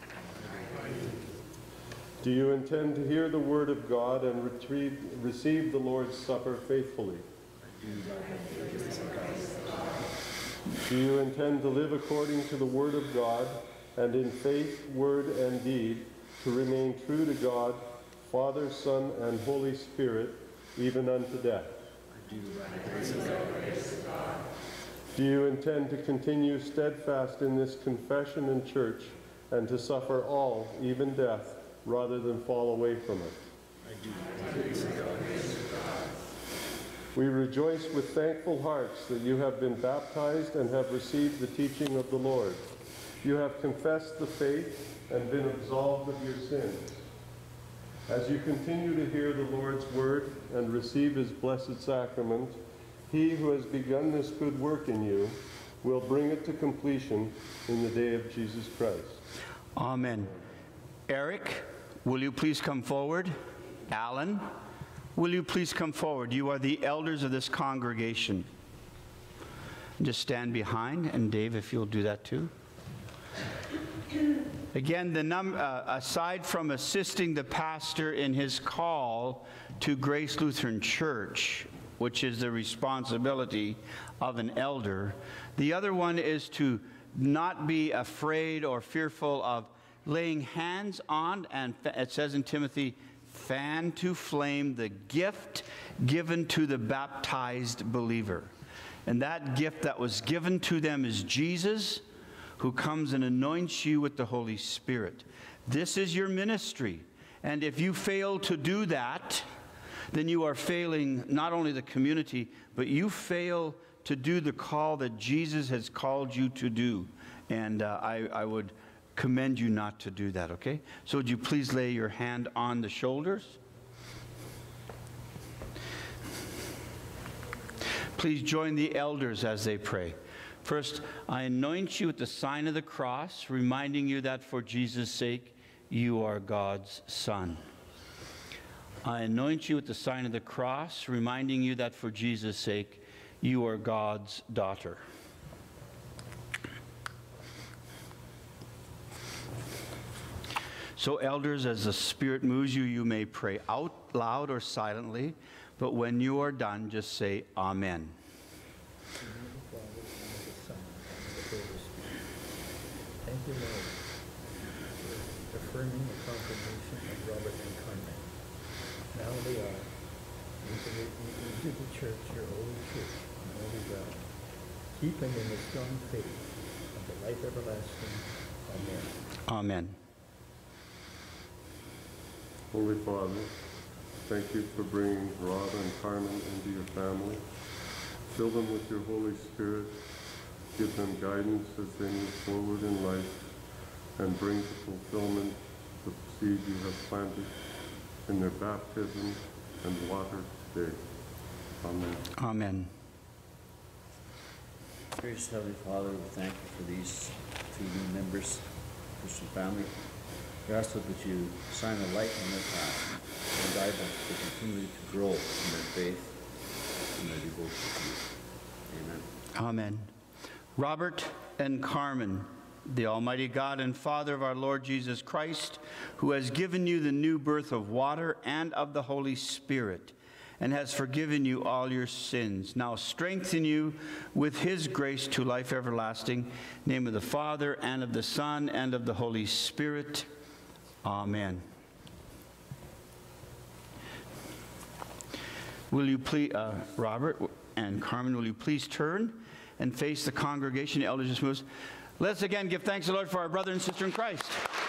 Do you intend to hear the word of God and retrieve, receive the Lord's Supper faithfully? Do you intend to live according to the word of God and in faith, word, and deed, to remain true to God, Father, Son, and Holy Spirit, even unto death. I do, by the grace of God. Do you intend to continue steadfast in this confession in church and to suffer all, even death, rather than fall away from it? I do, by the grace of God. We rejoice with thankful hearts that you have been baptized and have received the teaching of the Lord. You have confessed the faith and been absolved of your sins. As you continue to hear the Lord's word and receive his blessed sacrament, he who has begun this good work in you will bring it to completion in the day of Jesus Christ. Amen. Eric, will you please come forward? Alan, will you please come forward? You are the elders of this congregation. Just stand behind, and Dave, if you'll do that too. Again, the num uh, aside from assisting the pastor in his call to Grace Lutheran Church, which is the responsibility of an elder, the other one is to not be afraid or fearful of laying hands on, and it says in Timothy, fan to flame the gift given to the baptized believer. And that gift that was given to them is Jesus, who comes and anoints you with the Holy Spirit. This is your ministry. And if you fail to do that, then you are failing not only the community, but you fail to do the call that Jesus has called you to do. And uh, I, I would commend you not to do that, okay? So would you please lay your hand on the shoulders? Please join the elders as they pray. First, I anoint you with the sign of the cross, reminding you that for Jesus' sake, you are God's son. I anoint you with the sign of the cross, reminding you that for Jesus' sake, you are God's daughter. So, elders, as the Spirit moves you, you may pray out loud or silently, but when you are done, just say, Amen. Thank you, Lord, for affirming the confirmation of Robert and Carmen. Now they are into the, into the church, your holy church, and holy God. Keep them in the strong faith of the life everlasting. Amen. Amen. Holy Father, thank you for bringing Rob and Carmen into your family. Fill them with your Holy Spirit. Give them guidance as they move forward in life, and bring to fulfillment the seed you have planted in their baptism and water today. Amen. Amen. Gracious Heavenly Father, we thank you for these two new members, Christian family. We ask that you shine a light on their path and guide them to continue to grow in their faith and their devotion to you. Amen. Amen. Robert and Carmen, the Almighty God and Father of our Lord Jesus Christ, who has given you the new birth of water and of the Holy Spirit, and has forgiven you all your sins, now strengthen you with his grace to life everlasting. In the name of the Father, and of the Son, and of the Holy Spirit. Amen. Will you please, uh, Robert and Carmen, will you please turn and face the congregation? Elders just moves. Let's again give thanks to the Lord for our brother and sister in Christ.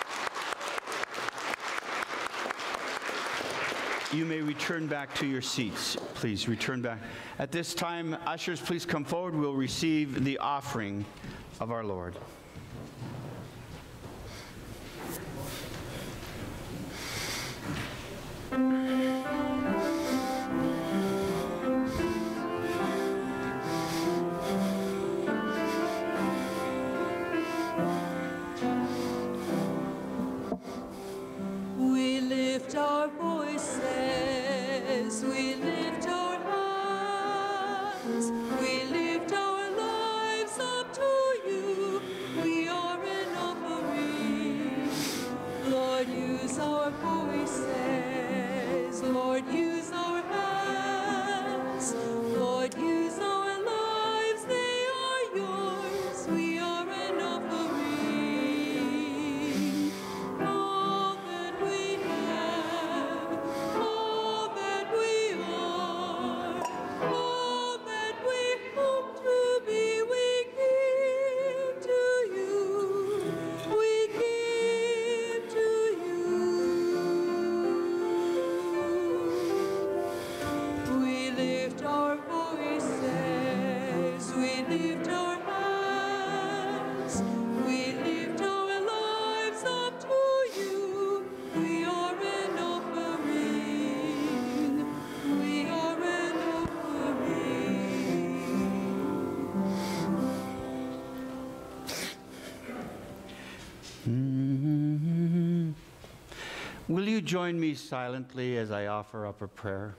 You may return back to your seats. Please return back. At this time, ushers, please come forward. We'll receive the offering of our Lord. We lift our voices, we lift our hands, we lift our lives up to you Will you join me silently as I offer up a prayer?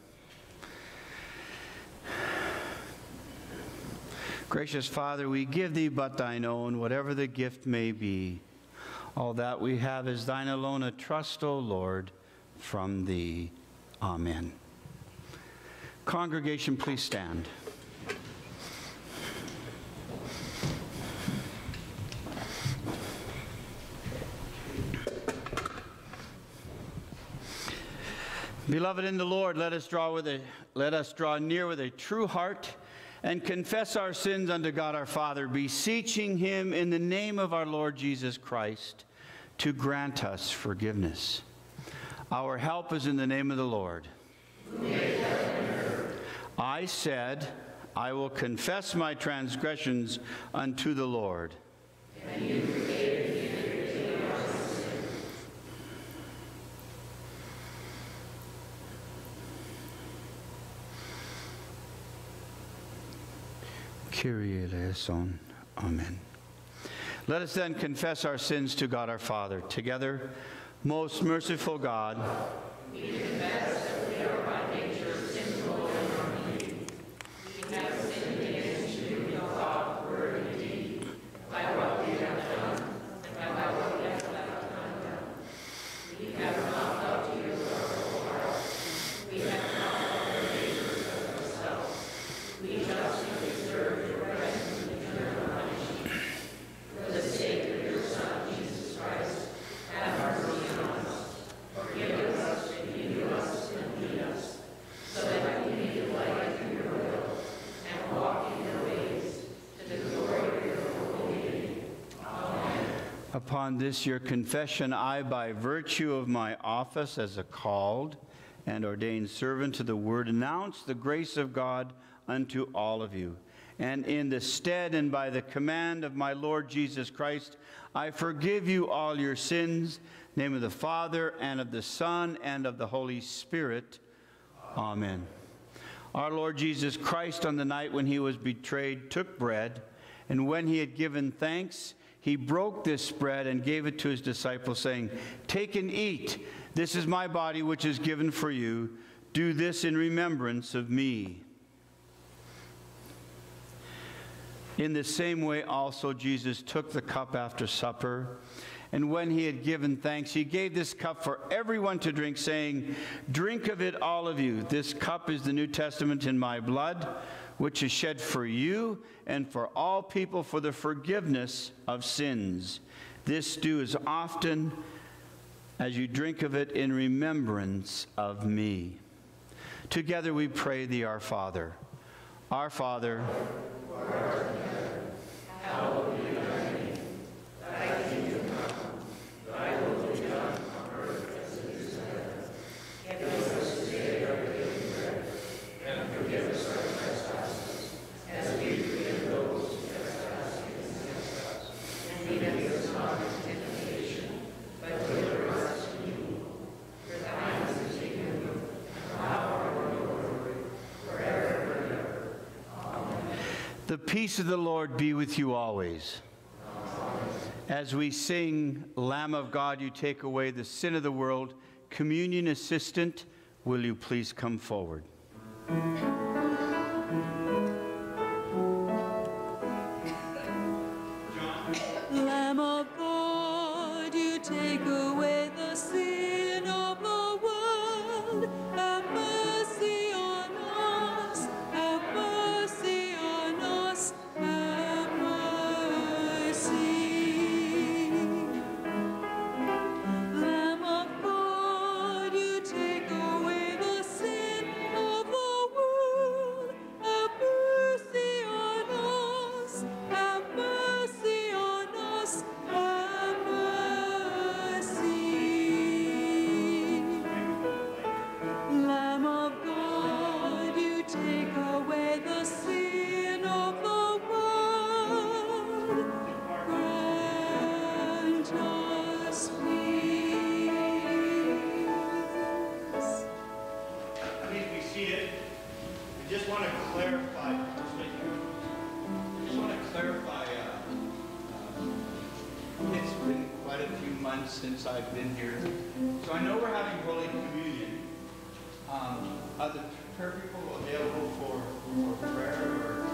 Gracious Father, we give thee but thine own, whatever the gift may be. All that we have is thine alone, a trust, O Lord, from thee. Amen. Congregation, please stand. Beloved in the Lord, let us draw with a let us draw near with a true heart and confess our sins unto God our Father, beseeching him in the name of our Lord Jesus Christ to grant us forgiveness. Our help is in the name of the Lord. I said, I will confess my transgressions unto the Lord. And you forgave me everything of our sins. Kyrie eleison. Amen. Let us then confess our sins to God our Father. Together, most merciful God, we confess that we are by nature sinful and unbelieving. We have sinned against you in thought, word, and deed, by what we have done, and by what we have left undone. We have not loved you with our whole heart. We have not loved our neighbors as ourselves. We justly deserve your wrath and eternal punishment. For the sake of your Son, Jesus Christ, have mercy on us. Forgive us, renew us, and lead us, so that we may delight in your will and walk in your ways, to the glory of your holy name. Amen. Upon this your confession, I, by virtue of my office as a called and ordained servant to the word, announce the grace of God unto all of you. And in the stead and by the command of my Lord Jesus Christ, I forgive you all your sins. In the name of the Father, and of the Son, and of the Holy Spirit. Amen. Our Lord Jesus Christ, on the night when he was betrayed, took bread, and when he had given thanks, he broke this bread and gave it to his disciples, saying, "Take and eat. This is my body, which is given for you. Do this in remembrance of me." In the same way also Jesus took the cup after supper, and when he had given thanks, he gave this cup for everyone to drink, saying, "Drink of it, all of you. This cup is the New Testament in my blood, which is shed for you and for all people for the forgiveness of sins. This do as often as you drink of it in remembrance of me." Together we pray thee, our Father. Our Father, who art in heaven, hallowed be thy name. Thy kingdom come, thy will be done on earth as it is in heaven. Give us this day our daily bread, and forgive us our trespasses, as we forgive those who trespass against us. And lead us not into temptation, but deliver us from evil. For thine is the kingdom, and power, and glory, forever and ever. Amen. The peace of the Lord be with you always. As we sing, Lamb of God, you take away the sin of the world, communion assistant, will you please come forward? Lamb of God, you take away the sin of the world. Have mercy on us. Have mercy on us. Have mercy. Lamb of God, you take away the sin of the world. Have mercy on us. Have mercy on us. Have mercy. Lamb of God, you take away the sin of the world. Grant us peace. Please be seated. I just want to clarify, I just want to clarify, uh, uh, it's been quite a a few months since I've been here. So I know we're having Holy Communion. Um, are the prayer people available for, for prayer? Or?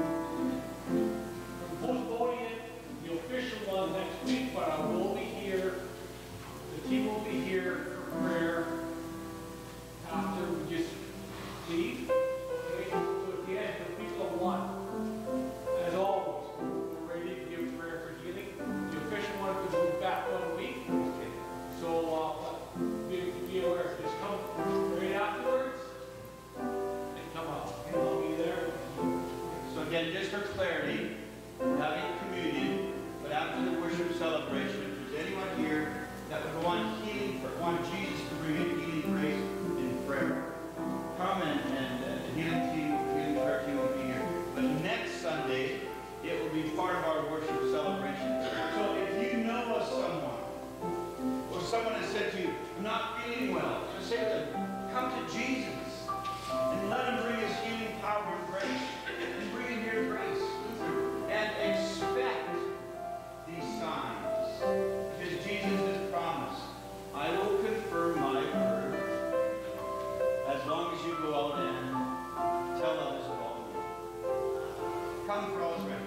We're postponing it, the official one next week, but I will be here. The team will be here for prayer after we just leave. Okay, so at the end, the people of one, as always, we're ready to give prayer for healing. The official one could move back one week. Okay. So uh, be, be aware, just come right afterwards and come up. And I'll be there. So again, just for clarity, we're having communion, but after the worship celebration, if there's anyone here that would want healing, for, want Jesus to bring in healing grace in prayer, come and, and uh, the healing team, healing prayer team will be here. But next Sunday, it will be part of our worship celebration. So if you know of someone, or someone has said to you, I'm not feeling well, just say to them, come to Jesus and let him bring his healing power and grace, and bring in your grace. And expect these signs, because Jesus has promised, I will confirm my word as long as you go out and tell others about me. Come for all is ready.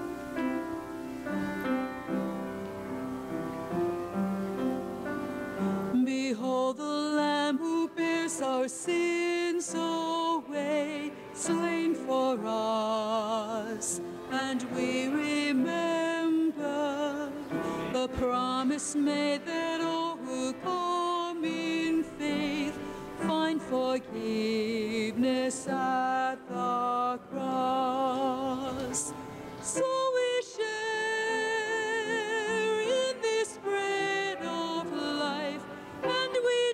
Behold the Lamb who bears our sins away, slain for us. And we remember the promise made that all who come in faith find forgiveness at the cross. So we share in this bread of life, and we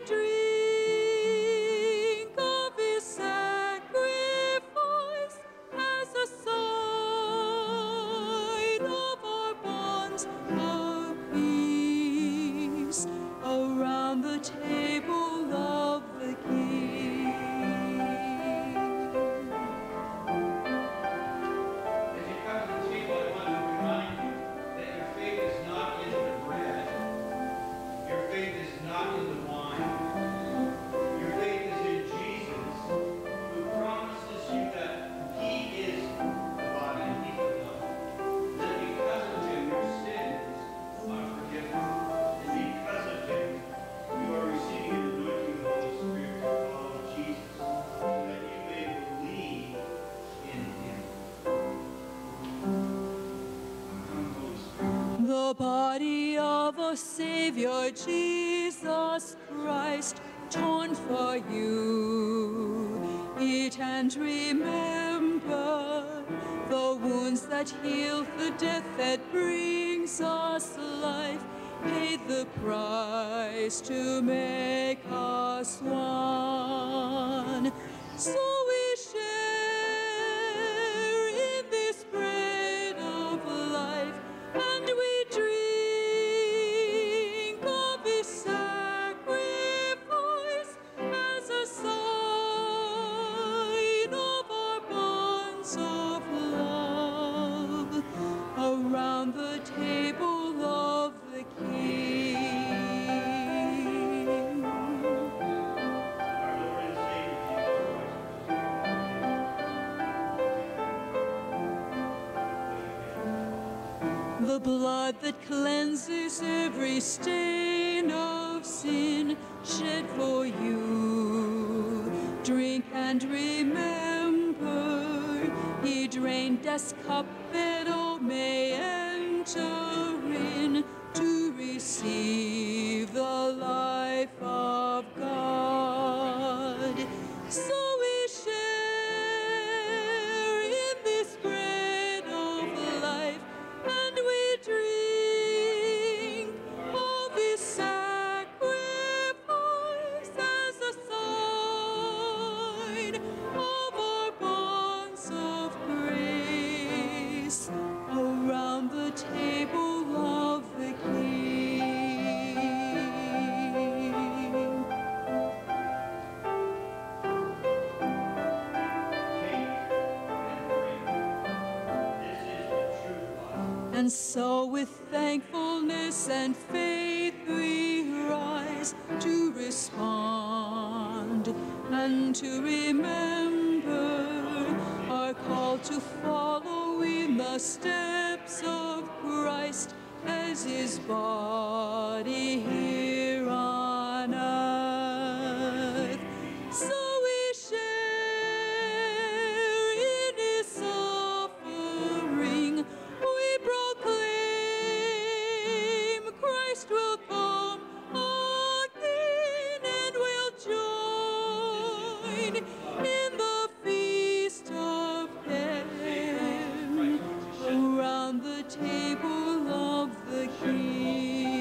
drink of his sacrifice as a sign of our bonds of peace around the table of the King. As you come to the table, I want to remind you that your faith is not in the bread. Your faith is not in the wine. Your faith is in Jesus, who promises you that he is the body and he the blood. That because of him, your sins are forgiven. And because of him, you are receiving an anointing of the Holy Spirit to follow Jesus, that you may believe in him. Come, Holy Spirit. The body of our Savior Jesus Christ, torn for you. Eat and remember the wounds that heal, the death that brings us life, paid the price to make us one. So we share in this bread of life, and we drink of his sacrifice as a sign of our bonds of love around the table of the King. Our Lord and Savior, Jesus Christ. The blood that cleanses every stain of sin, shed for you. Drink and remember, he drained death's cup that all may enter in to receive the life of God. So we share in this bread of life, and we drink of his sacrifice as a sign of our bonds of grace around the table of the King. And so with thankfulness and faith we rise to respond and to remember our call to follow in the steps of Christ as his body here on earth. So we share in his suffering. We proclaim Christ will come again, and will join in the feast of heaven around the table of the King.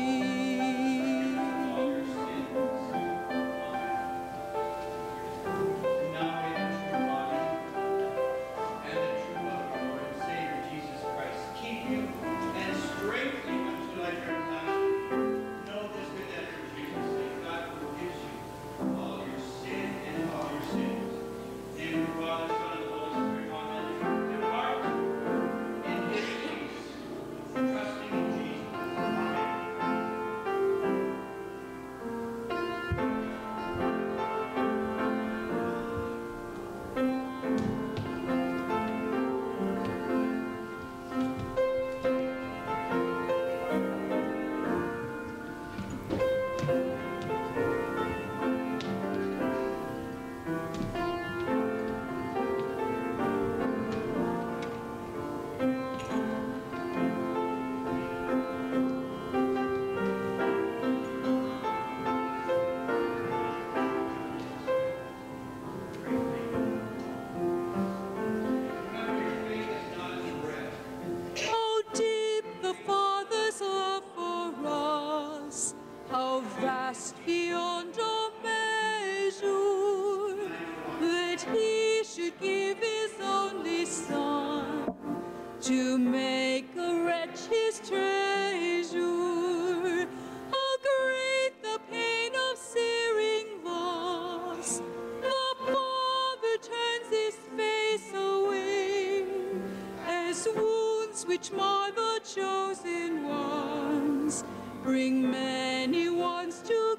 How deep the Father's love for us, how vast beyond our measure, that he should give his only Son to make a wretch his treasure. How great the pain of searing loss, the Father turns his face away, as wounds which mar the chosen ones bring many ones to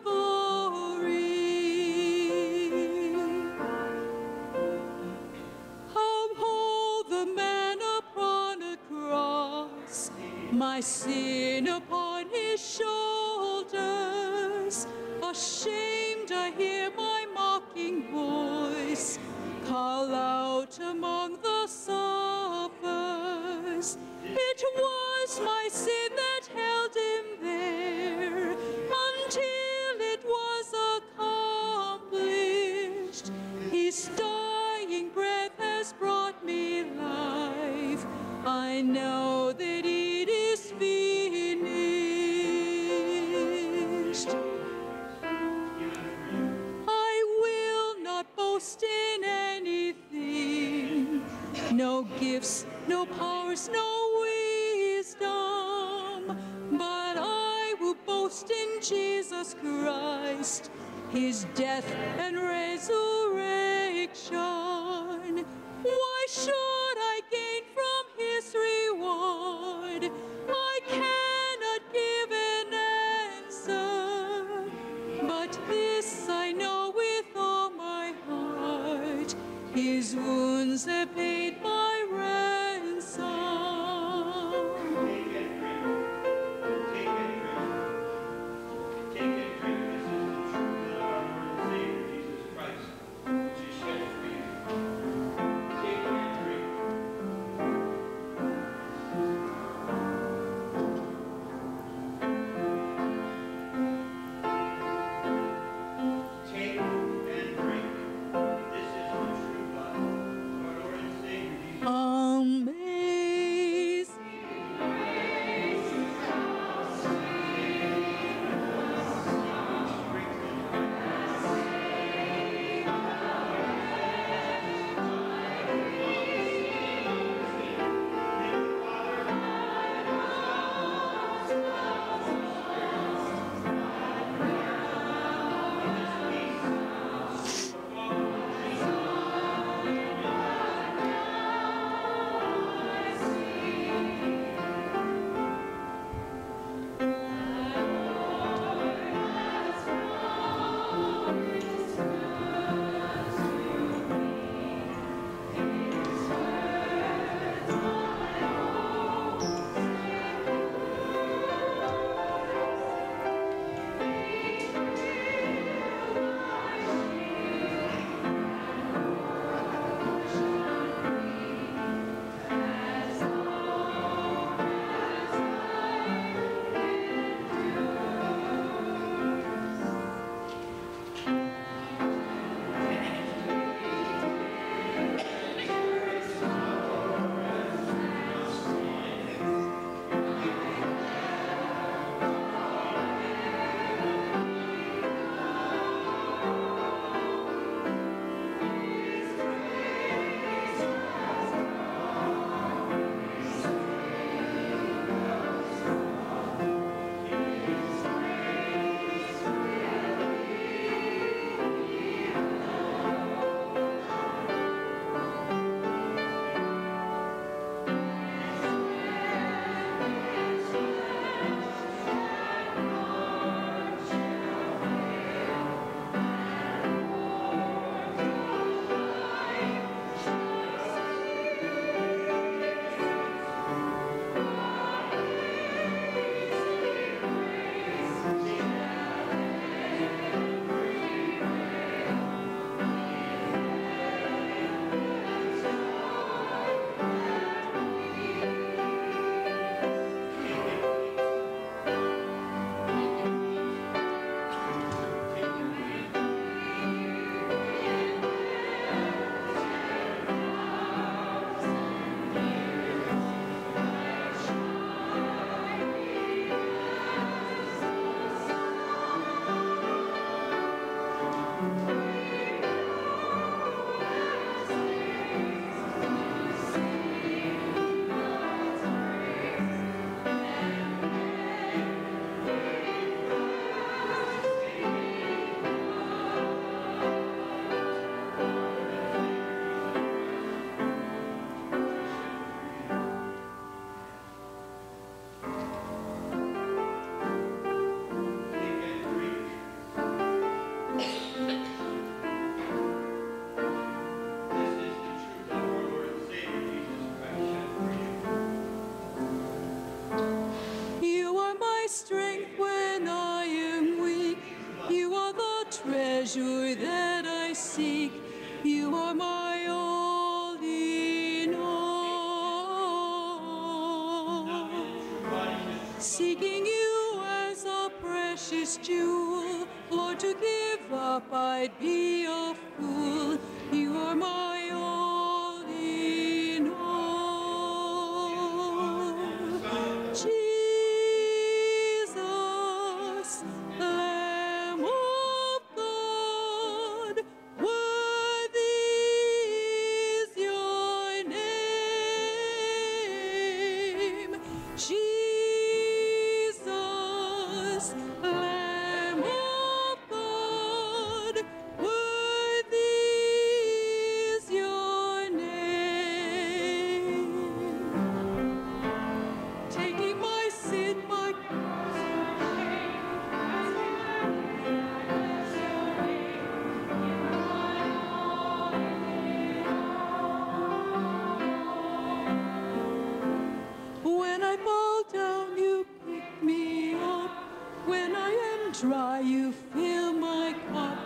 glory. How hold the man upon a cross, my sin upon his shoulders. Ashamed I hear my mocking voice call out among the sufferers. It was my sin that held him there until it was accomplished. His dying breath has brought me life. I know that it is finished. I will not boast in anything, no gifts, no powers, no wisdom, but I will boast in Jesus Christ, his death and resurrection. Why should I gain from his reward? I cannot give an answer, but this I know with all my heart, his wounds have paid my ransom. Take and drink. joy that I seek. You are my all in all. Seeking you as a precious jewel, Lord, to give up I'd be a fool. You are my all in all. Jesus, Lamb of God, worthy is your name. Jesus, Lamb of God, worthy is your name. Taking my sin, my when I fall down, you pick me up. When I am dry, you fill my cup.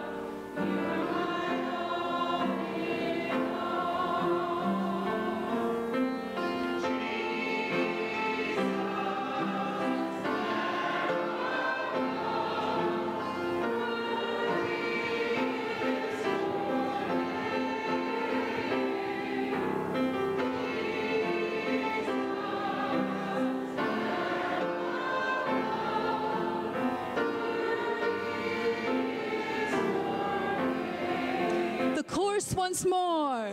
The chorus once more.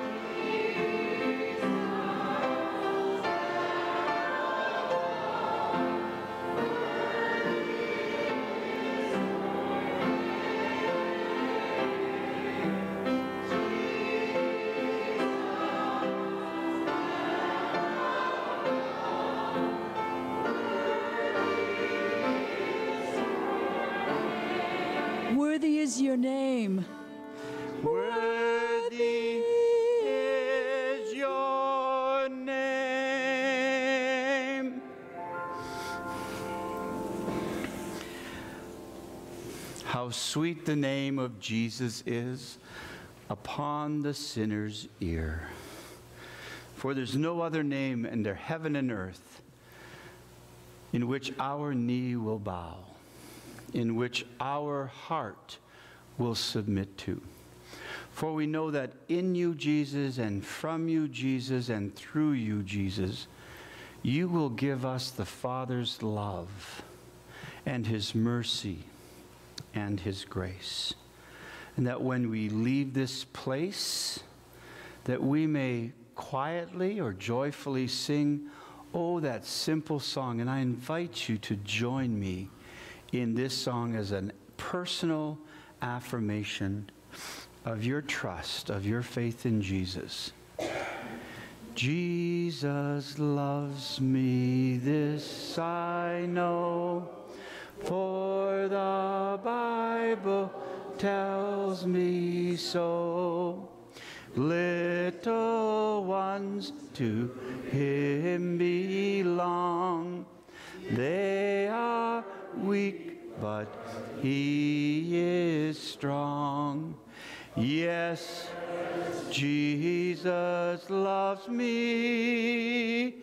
Worthy is your name. Worthy is your name. How sweet the name of Jesus is upon the sinner's ear. For there's no other name under heaven and earth in which our knee will bow, in which our heart will submit to. For we know that in you, Jesus, and from you, Jesus, and through you, Jesus, you will give us the Father's love and his mercy and his grace. And that when we leave this place, that we may quietly or joyfully sing, oh, that simple song. And I invite you to join me in this song as a personal affirmation of your trust, of your faith in Jesus. Jesus loves me, this I know, for the Bible tells me so. Little ones to him belong. They are weak, but he is strong. Yes, Jesus loves me.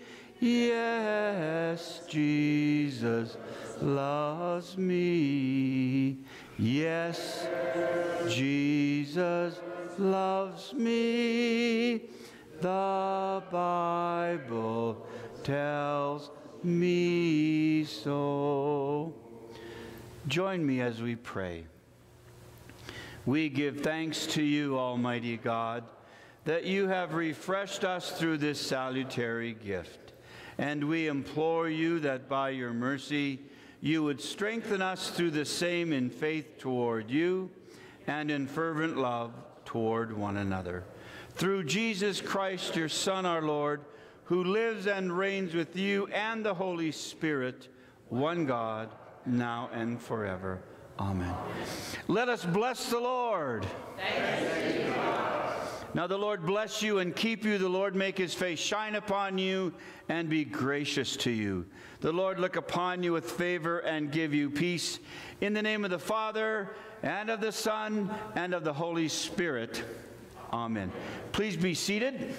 Yes, Jesus loves me. Yes, Jesus loves me. The Bible tells me so. Join me as we pray. We give thanks to you, Almighty God, that you have refreshed us through this salutary gift. And we implore you that by your mercy you would strengthen us through the same in faith toward you and in fervent love toward one another. Through Jesus Christ, your Son, our Lord, who lives and reigns with you and the Holy Spirit, one God, now and forever. Amen. Let us bless the Lord. Thanks be to God. Now the Lord bless you and keep you. The Lord make his face shine upon you and be gracious to you. The Lord look upon you with favor and give you peace. In the name of the Father, and of the Son, and of the Holy Spirit. Amen. Please be seated.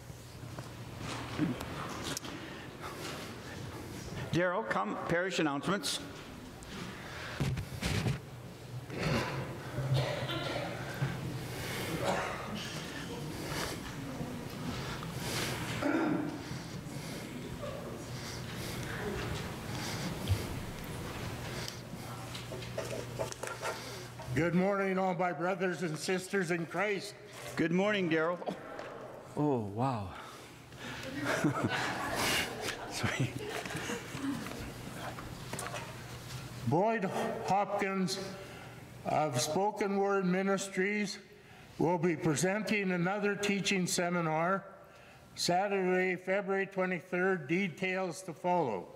Daryl, come, parish announcements. Good morning, all my brothers and sisters in Christ. Good morning, Daryl. Oh, wow. Sorry. Boyd Hopkins of Spoken Word Ministries will be presenting another teaching seminar Saturday, February twenty-third. Details to follow.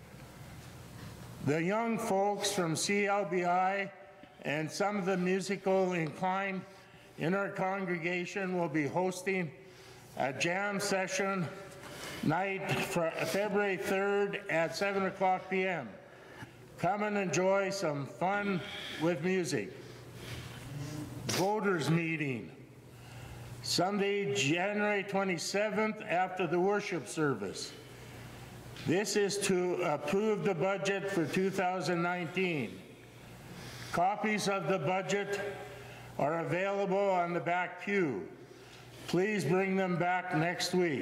The young folks from C L B I and some of the musical inclined in our congregation will be hosting a jam session night for February third at seven o'clock p m Come and enjoy some fun with music. Voters meeting, Sunday, January twenty-seventh after the worship service. This is to approve the budget for two thousand nineteen. Copies of the budget are available on the back pew. Please bring them back next week.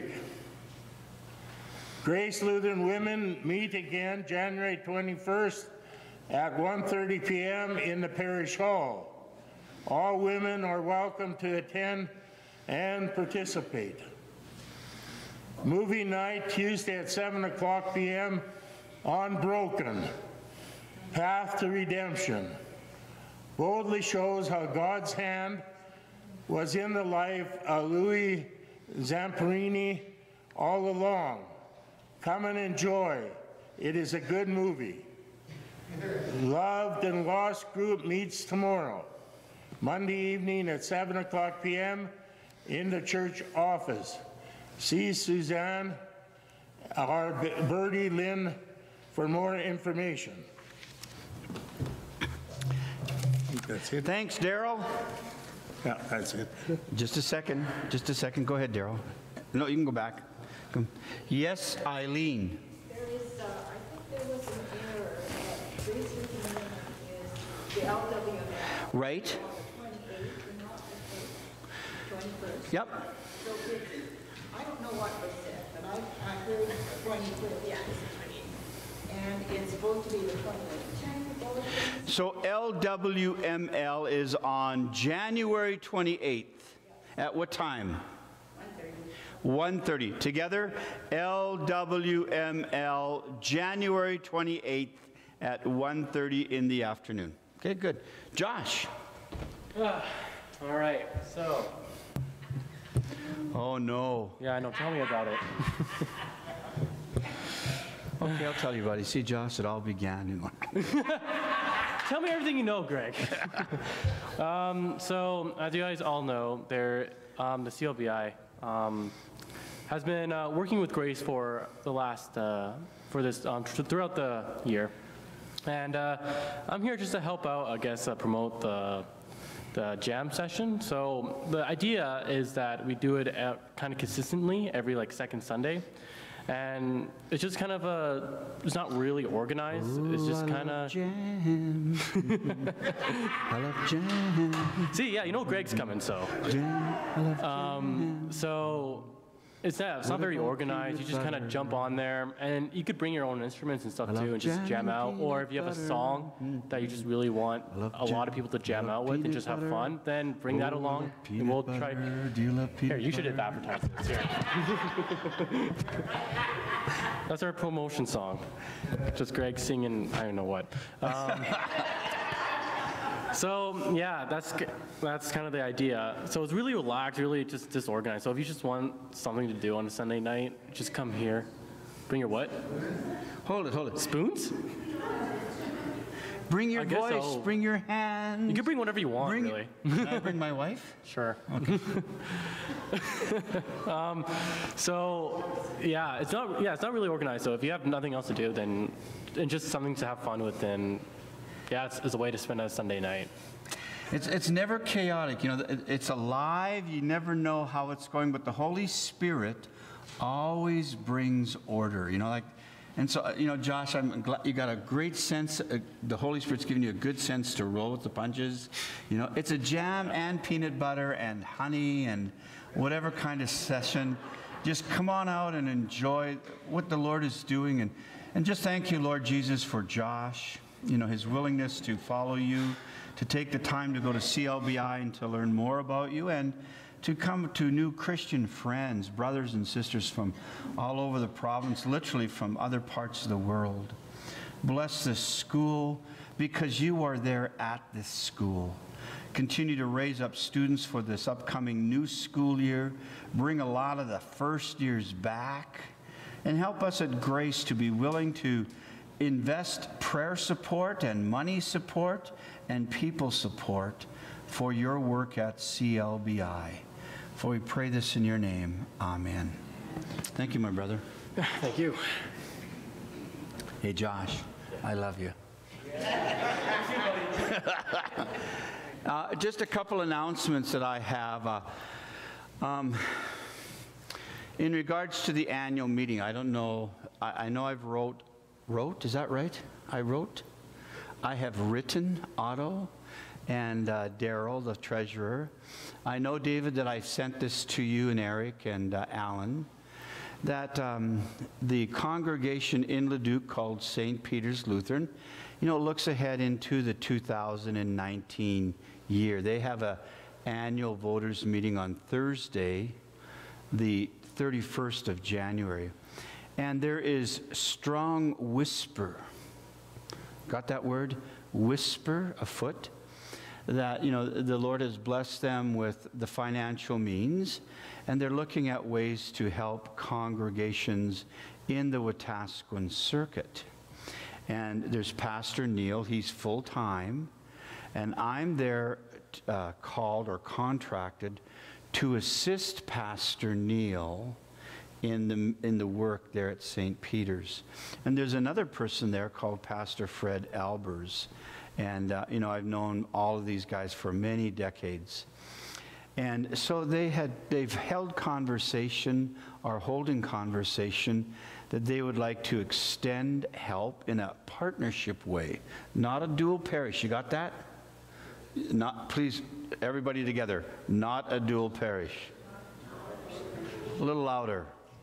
Grace Lutheran Women meet again January twenty-first at one thirty p m in the parish hall. All women are welcome to attend and participate. Movie night Tuesday at seven o'clock p m on Broken, Path to Redemption. Boldly shows how God's hand was in the life of Louis Zamperini all along. Come and enjoy. It is a good movie. Loved and Lost group meets tomorrow, Monday evening at seven o'clock p m in the church office. See Suzanne or Bertie Lynn for more information. That's it. Thanks, Daryl. Yeah, that's it. Just a second. Just a second. Go ahead, Daryl. No, you can go back. Come. Yes, Eileen. There is, uh, I think there was an error. Uh, Grace Lutheran is the L W M L. Right. twenty-eighth, not the twenty-first. Yep. So it, I don't know what was said, but I, I heard twenty-fifth, yeah, it's the twenty-eighth. And it's supposed to be the twenty-eighth. So L W M L is on January twenty-eighth. At what time? one thirty. Together, L W M L, January twenty-eighth at one thirty in the afternoon. Okay, good. Josh. Uh, all right, so. Oh, no. Yeah, I know. Tell me about it. Okay, I'll tell you about it. See, Josh, it all began. Tell me everything you know, Greg. um, so, as you guys all know, there, um, the C L B I um, has been uh, working with Grace for the last, uh, for this, um, throughout the year. And uh, I'm here just to help out, I guess, uh, promote the, the jam session. So the idea is that we do it kind of consistently every like second Sunday. And it's just kind of a, it's not really organized. Ooh, it's just kind of. Jam. I love jam. See, yeah, you know Greg's coming, so. Jam. I love um, jam. So it's not, it's not very organized. You just kind of jump on there, and you could bring your own instruments and stuff too, and just jam out. Or if you have a song that you just really want a lot of people to jam out with and just have fun, then bring that along, and we'll try. Do you love peanut Here, you should advertise this. Here. That's our promotion song. Just Greg singing, I don't know what. Um, so yeah, that's that's kind of the idea. So it's really relaxed, really just disorganized. So if you just want something to do on a Sunday night, just come here. Bring your what? Hold it, hold it. Spoons? Bring your I guess voice, so. bring your hands. You can bring whatever you want, Bring- really. Can I bring my wife? Sure. Okay. um, so, yeah, it's not. Yeah, it's not really organized. So if you have nothing else to do, then and just something to have fun with, then yeah, it's, it's a way to spend a Sunday night. It's, it's never chaotic. You know, it- it's alive. You never know how it's going, but the Holy Spirit always brings order. You know, like, and so, uh, you know, Josh, I'm glad you got a great sense. Uh, the Holy Spirit's giving you a good sense to roll with the punches. You know, it's a jam and peanut butter and honey and whatever kind of session. Just come on out and enjoy what the Lord is doing. And, and just thank you, Lord Jesus, for Josh, you know, his willingness to follow you, to take the time to go to C L B I and to learn more about you, and to come to new Christian friends, brothers and sisters from all over the province, literally from other parts of the world. Bless this school because you are there at this school. Continue to raise up students for this upcoming new school year. Bring a lot of the first years back. And help us at Grace to be willing to invest prayer support and money support and people support for your work at C L B I. For we pray this in your name. Amen. Thank you, my brother. Thank you. Hey, Josh, I love you. uh, just a couple announcements that I have. Uh, um, in regards to the annual meeting, I don't know, I, I know I've wrote, wrote, is that right? I wrote? I have written, Otto, and uh, Daryl, the treasurer. I know, David, that I sent this to you and Eric and uh, Alan, that um, the congregation in Leduc called Saint Peter's Lutheran, you know, looks ahead into the two thousand nineteen year. They have a annual voters meeting on Thursday, the thirty-first of January. And there is strong whisper, got that word? Whisper afoot, that, you know, the Lord has blessed them with the financial means, and they're looking at ways to help congregations in the Wetaskiwin circuit. And there's Pastor Neil, he's full-time, and I'm there uh, called or contracted to assist Pastor Neil in the, in the work there at Saint Peter's. And there's another person there called Pastor Fred Albers. And, uh, you know, I've known all of these guys for many decades. And so they had, they've held conversation, are holding conversation, that they would like to extend help in a partnership way, not a dual parish. You got that? Not, please, everybody together, not a dual parish. A little louder.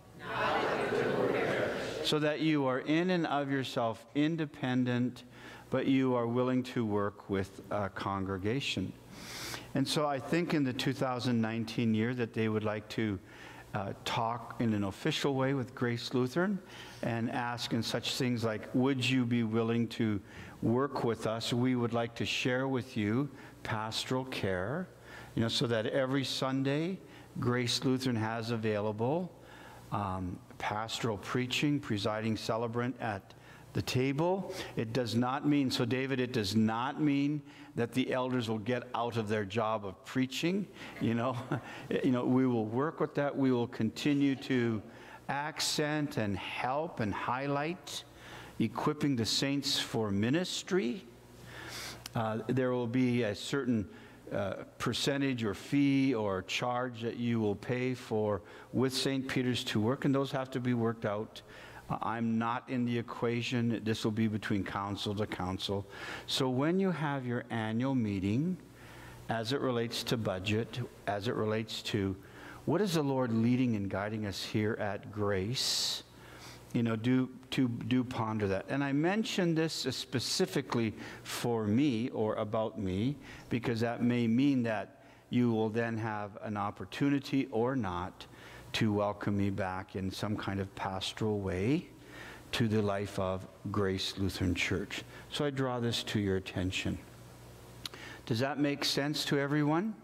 So that you are in and of yourself independent, but you are willing to work with a congregation. And so I think in the two thousand nineteen year that they would like to uh, talk in an official way with Grace Lutheran and ask in such things like, would you be willing to work with us? We would like to share with you pastoral care, you know, so that every Sunday Grace Lutheran has available um, pastoral preaching, presiding celebrant at the table. It does not mean, so David, it does not mean that the elders will get out of their job of preaching. You know, you know, we will work with that. We will continue to accent and help and highlight equipping the saints for ministry. Uh, there will be a certain uh, percentage or fee or charge that you will pay for with Saint Peter's to work, and those have to be worked out. I'm not in the equation. This will be between council to council. So when you have your annual meeting, as it relates to budget, as it relates to what is the Lord leading and guiding us here at Grace, you know, do, to, do ponder that. And I mention this specifically for me or about me, because that may mean that you will then have an opportunity or not to welcome me back in some kind of pastoral way to the life of Grace Lutheran Church. So I draw this to your attention. Does that make sense to everyone?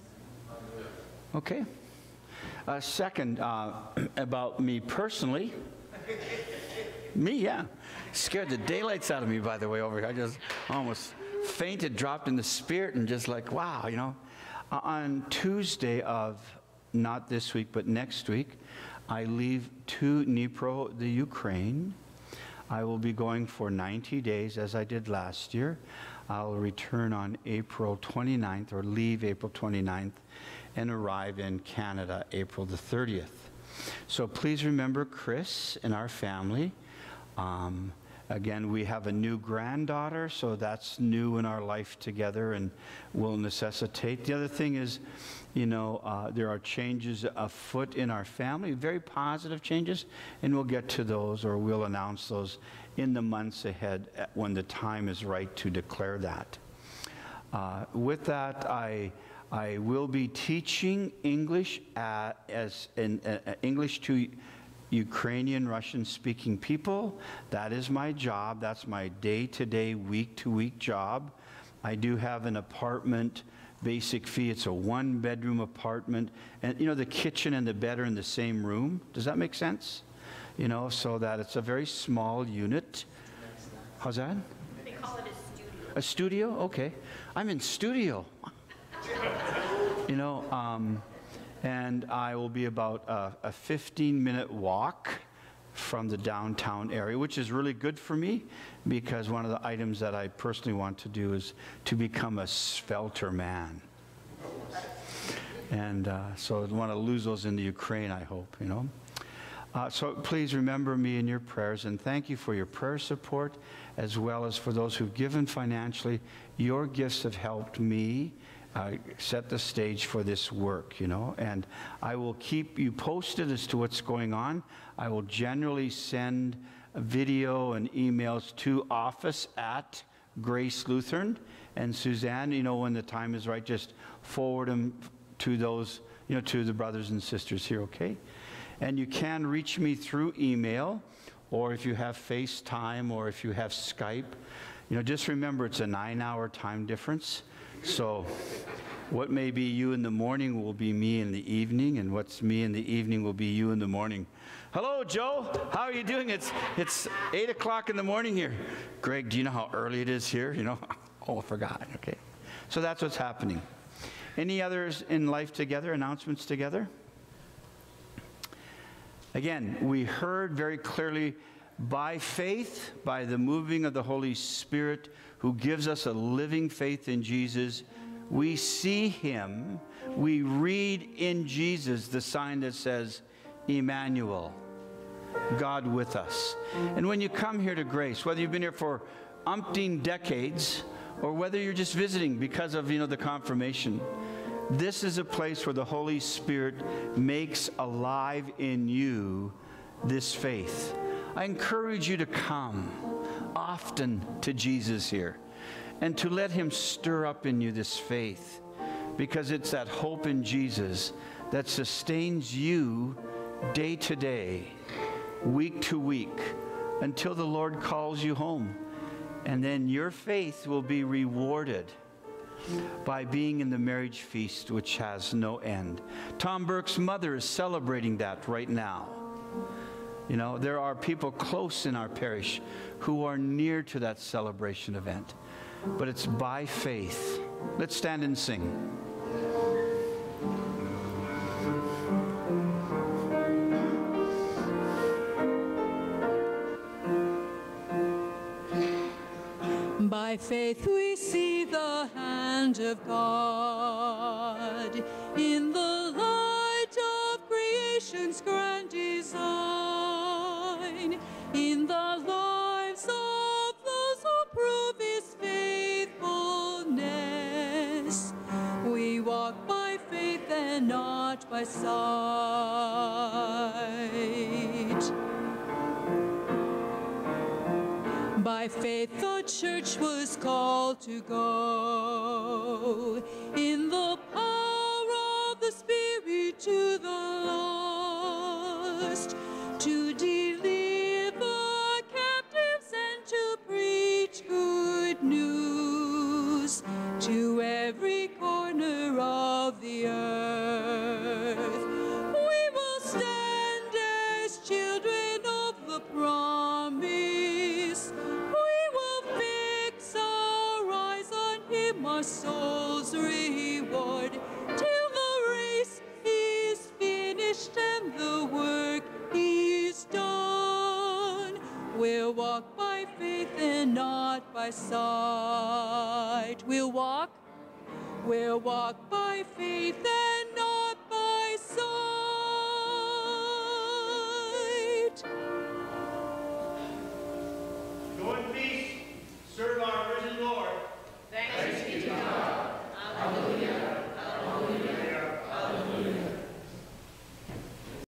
Okay. Uh, second, uh, about me personally, Me, yeah. Scared the daylights out of me, by the way, over here. I just almost fainted, dropped in the spirit, and just like, wow, you know. Uh, on Tuesday of, not this week, but next week, I leave to Dnipro, the Ukraine. I will be going for ninety days, as I did last year. I'll return on April twenty-ninth, or leave April twenty-ninth, and arrive in Canada April the thirtieth. So please remember Chris and our family. Um, again, we have a new granddaughter, so that's new in our life together and will necessitate. The other thing is, you know, uh, there are changes afoot in our family, very positive changes, and we'll get to those, or we'll announce those in the months ahead when the time is right to declare that. Uh, with that, I I will be teaching English at, as in uh, English to Ukrainian Russian-speaking people. That is my job. That's my day-to-day, week-to-week job. I do have an apartment basic fee. It's a one-bedroom apartment, and you know the kitchen and the bed are in the same room. Does that make sense? You know, so that it's a very small unit. How's that? They call it a studio. A studio? Okay. I'm in studio. You know, um, and I will be about a fifteen minute walk from the downtown area, which is really good for me because one of the items that I personally want to do is to become a svelter man. And uh, so I want to lose those in the Ukraine, I hope, you know. Uh, so please remember me in your prayers, and thank you for your prayer support, as well as for those who've given financially. Your gifts have helped me uh, set the stage for this work, you know, and I will keep you posted as to what's going on. I will generally send a video and emails to office at Grace Lutheran, and Suzanne, you know, when the time is right, just forward them to those, you know, to the brothers and sisters here, okay? And you can reach me through email, or if you have FaceTime, or if you have Skype. You know, just remember it's a nine-hour time difference. So what may be you in the morning will be me in the evening, and what's me in the evening will be you in the morning. Hello, Joe. How are you doing? It's it's eight o'clock in the morning here. Greg, do you know how early it is here? You know? Oh, I forgot. Okay. So that's what's happening. Any others in life together, announcements together? Again, we heard very clearly, by faith, by the moving of the Holy Spirit, who gives us a living faith in Jesus, we see him, we read in Jesus the sign that says, Emmanuel, God with us. And when you come here to Grace, whether you've been here for umpteen decades, or whether you're just visiting because of, you know, the confirmation, this is a place where the Holy Spirit makes alive in you this faith. I encourage you to come often to Jesus here and to let him stir up in you this faith, because it's that hope in Jesus that sustains you day to day, week to week, until the Lord calls you home. And then your faith will be rewarded by being in the marriage feast, which has no end. Tom Burke's mother is celebrating that right now. You know, there are people close in our parish who are near to that celebration event. But it's by faith. Let's stand and sing. By faith we see the hand of God in the light of creation's grand design, in the lives of those who prove his faithfulness. We walk by faith and not by sight. By faith the church was called to go in the power of the Spirit to the lost, to deliver captives and to preach good news to every corner of the earth. We will stand as children of the promise, soul's reward, till the race is finished and the work is done. We'll walk by faith and not by sight. We'll walk, we'll walk by faith and not by sight. Go in peace, serve our risen Lord.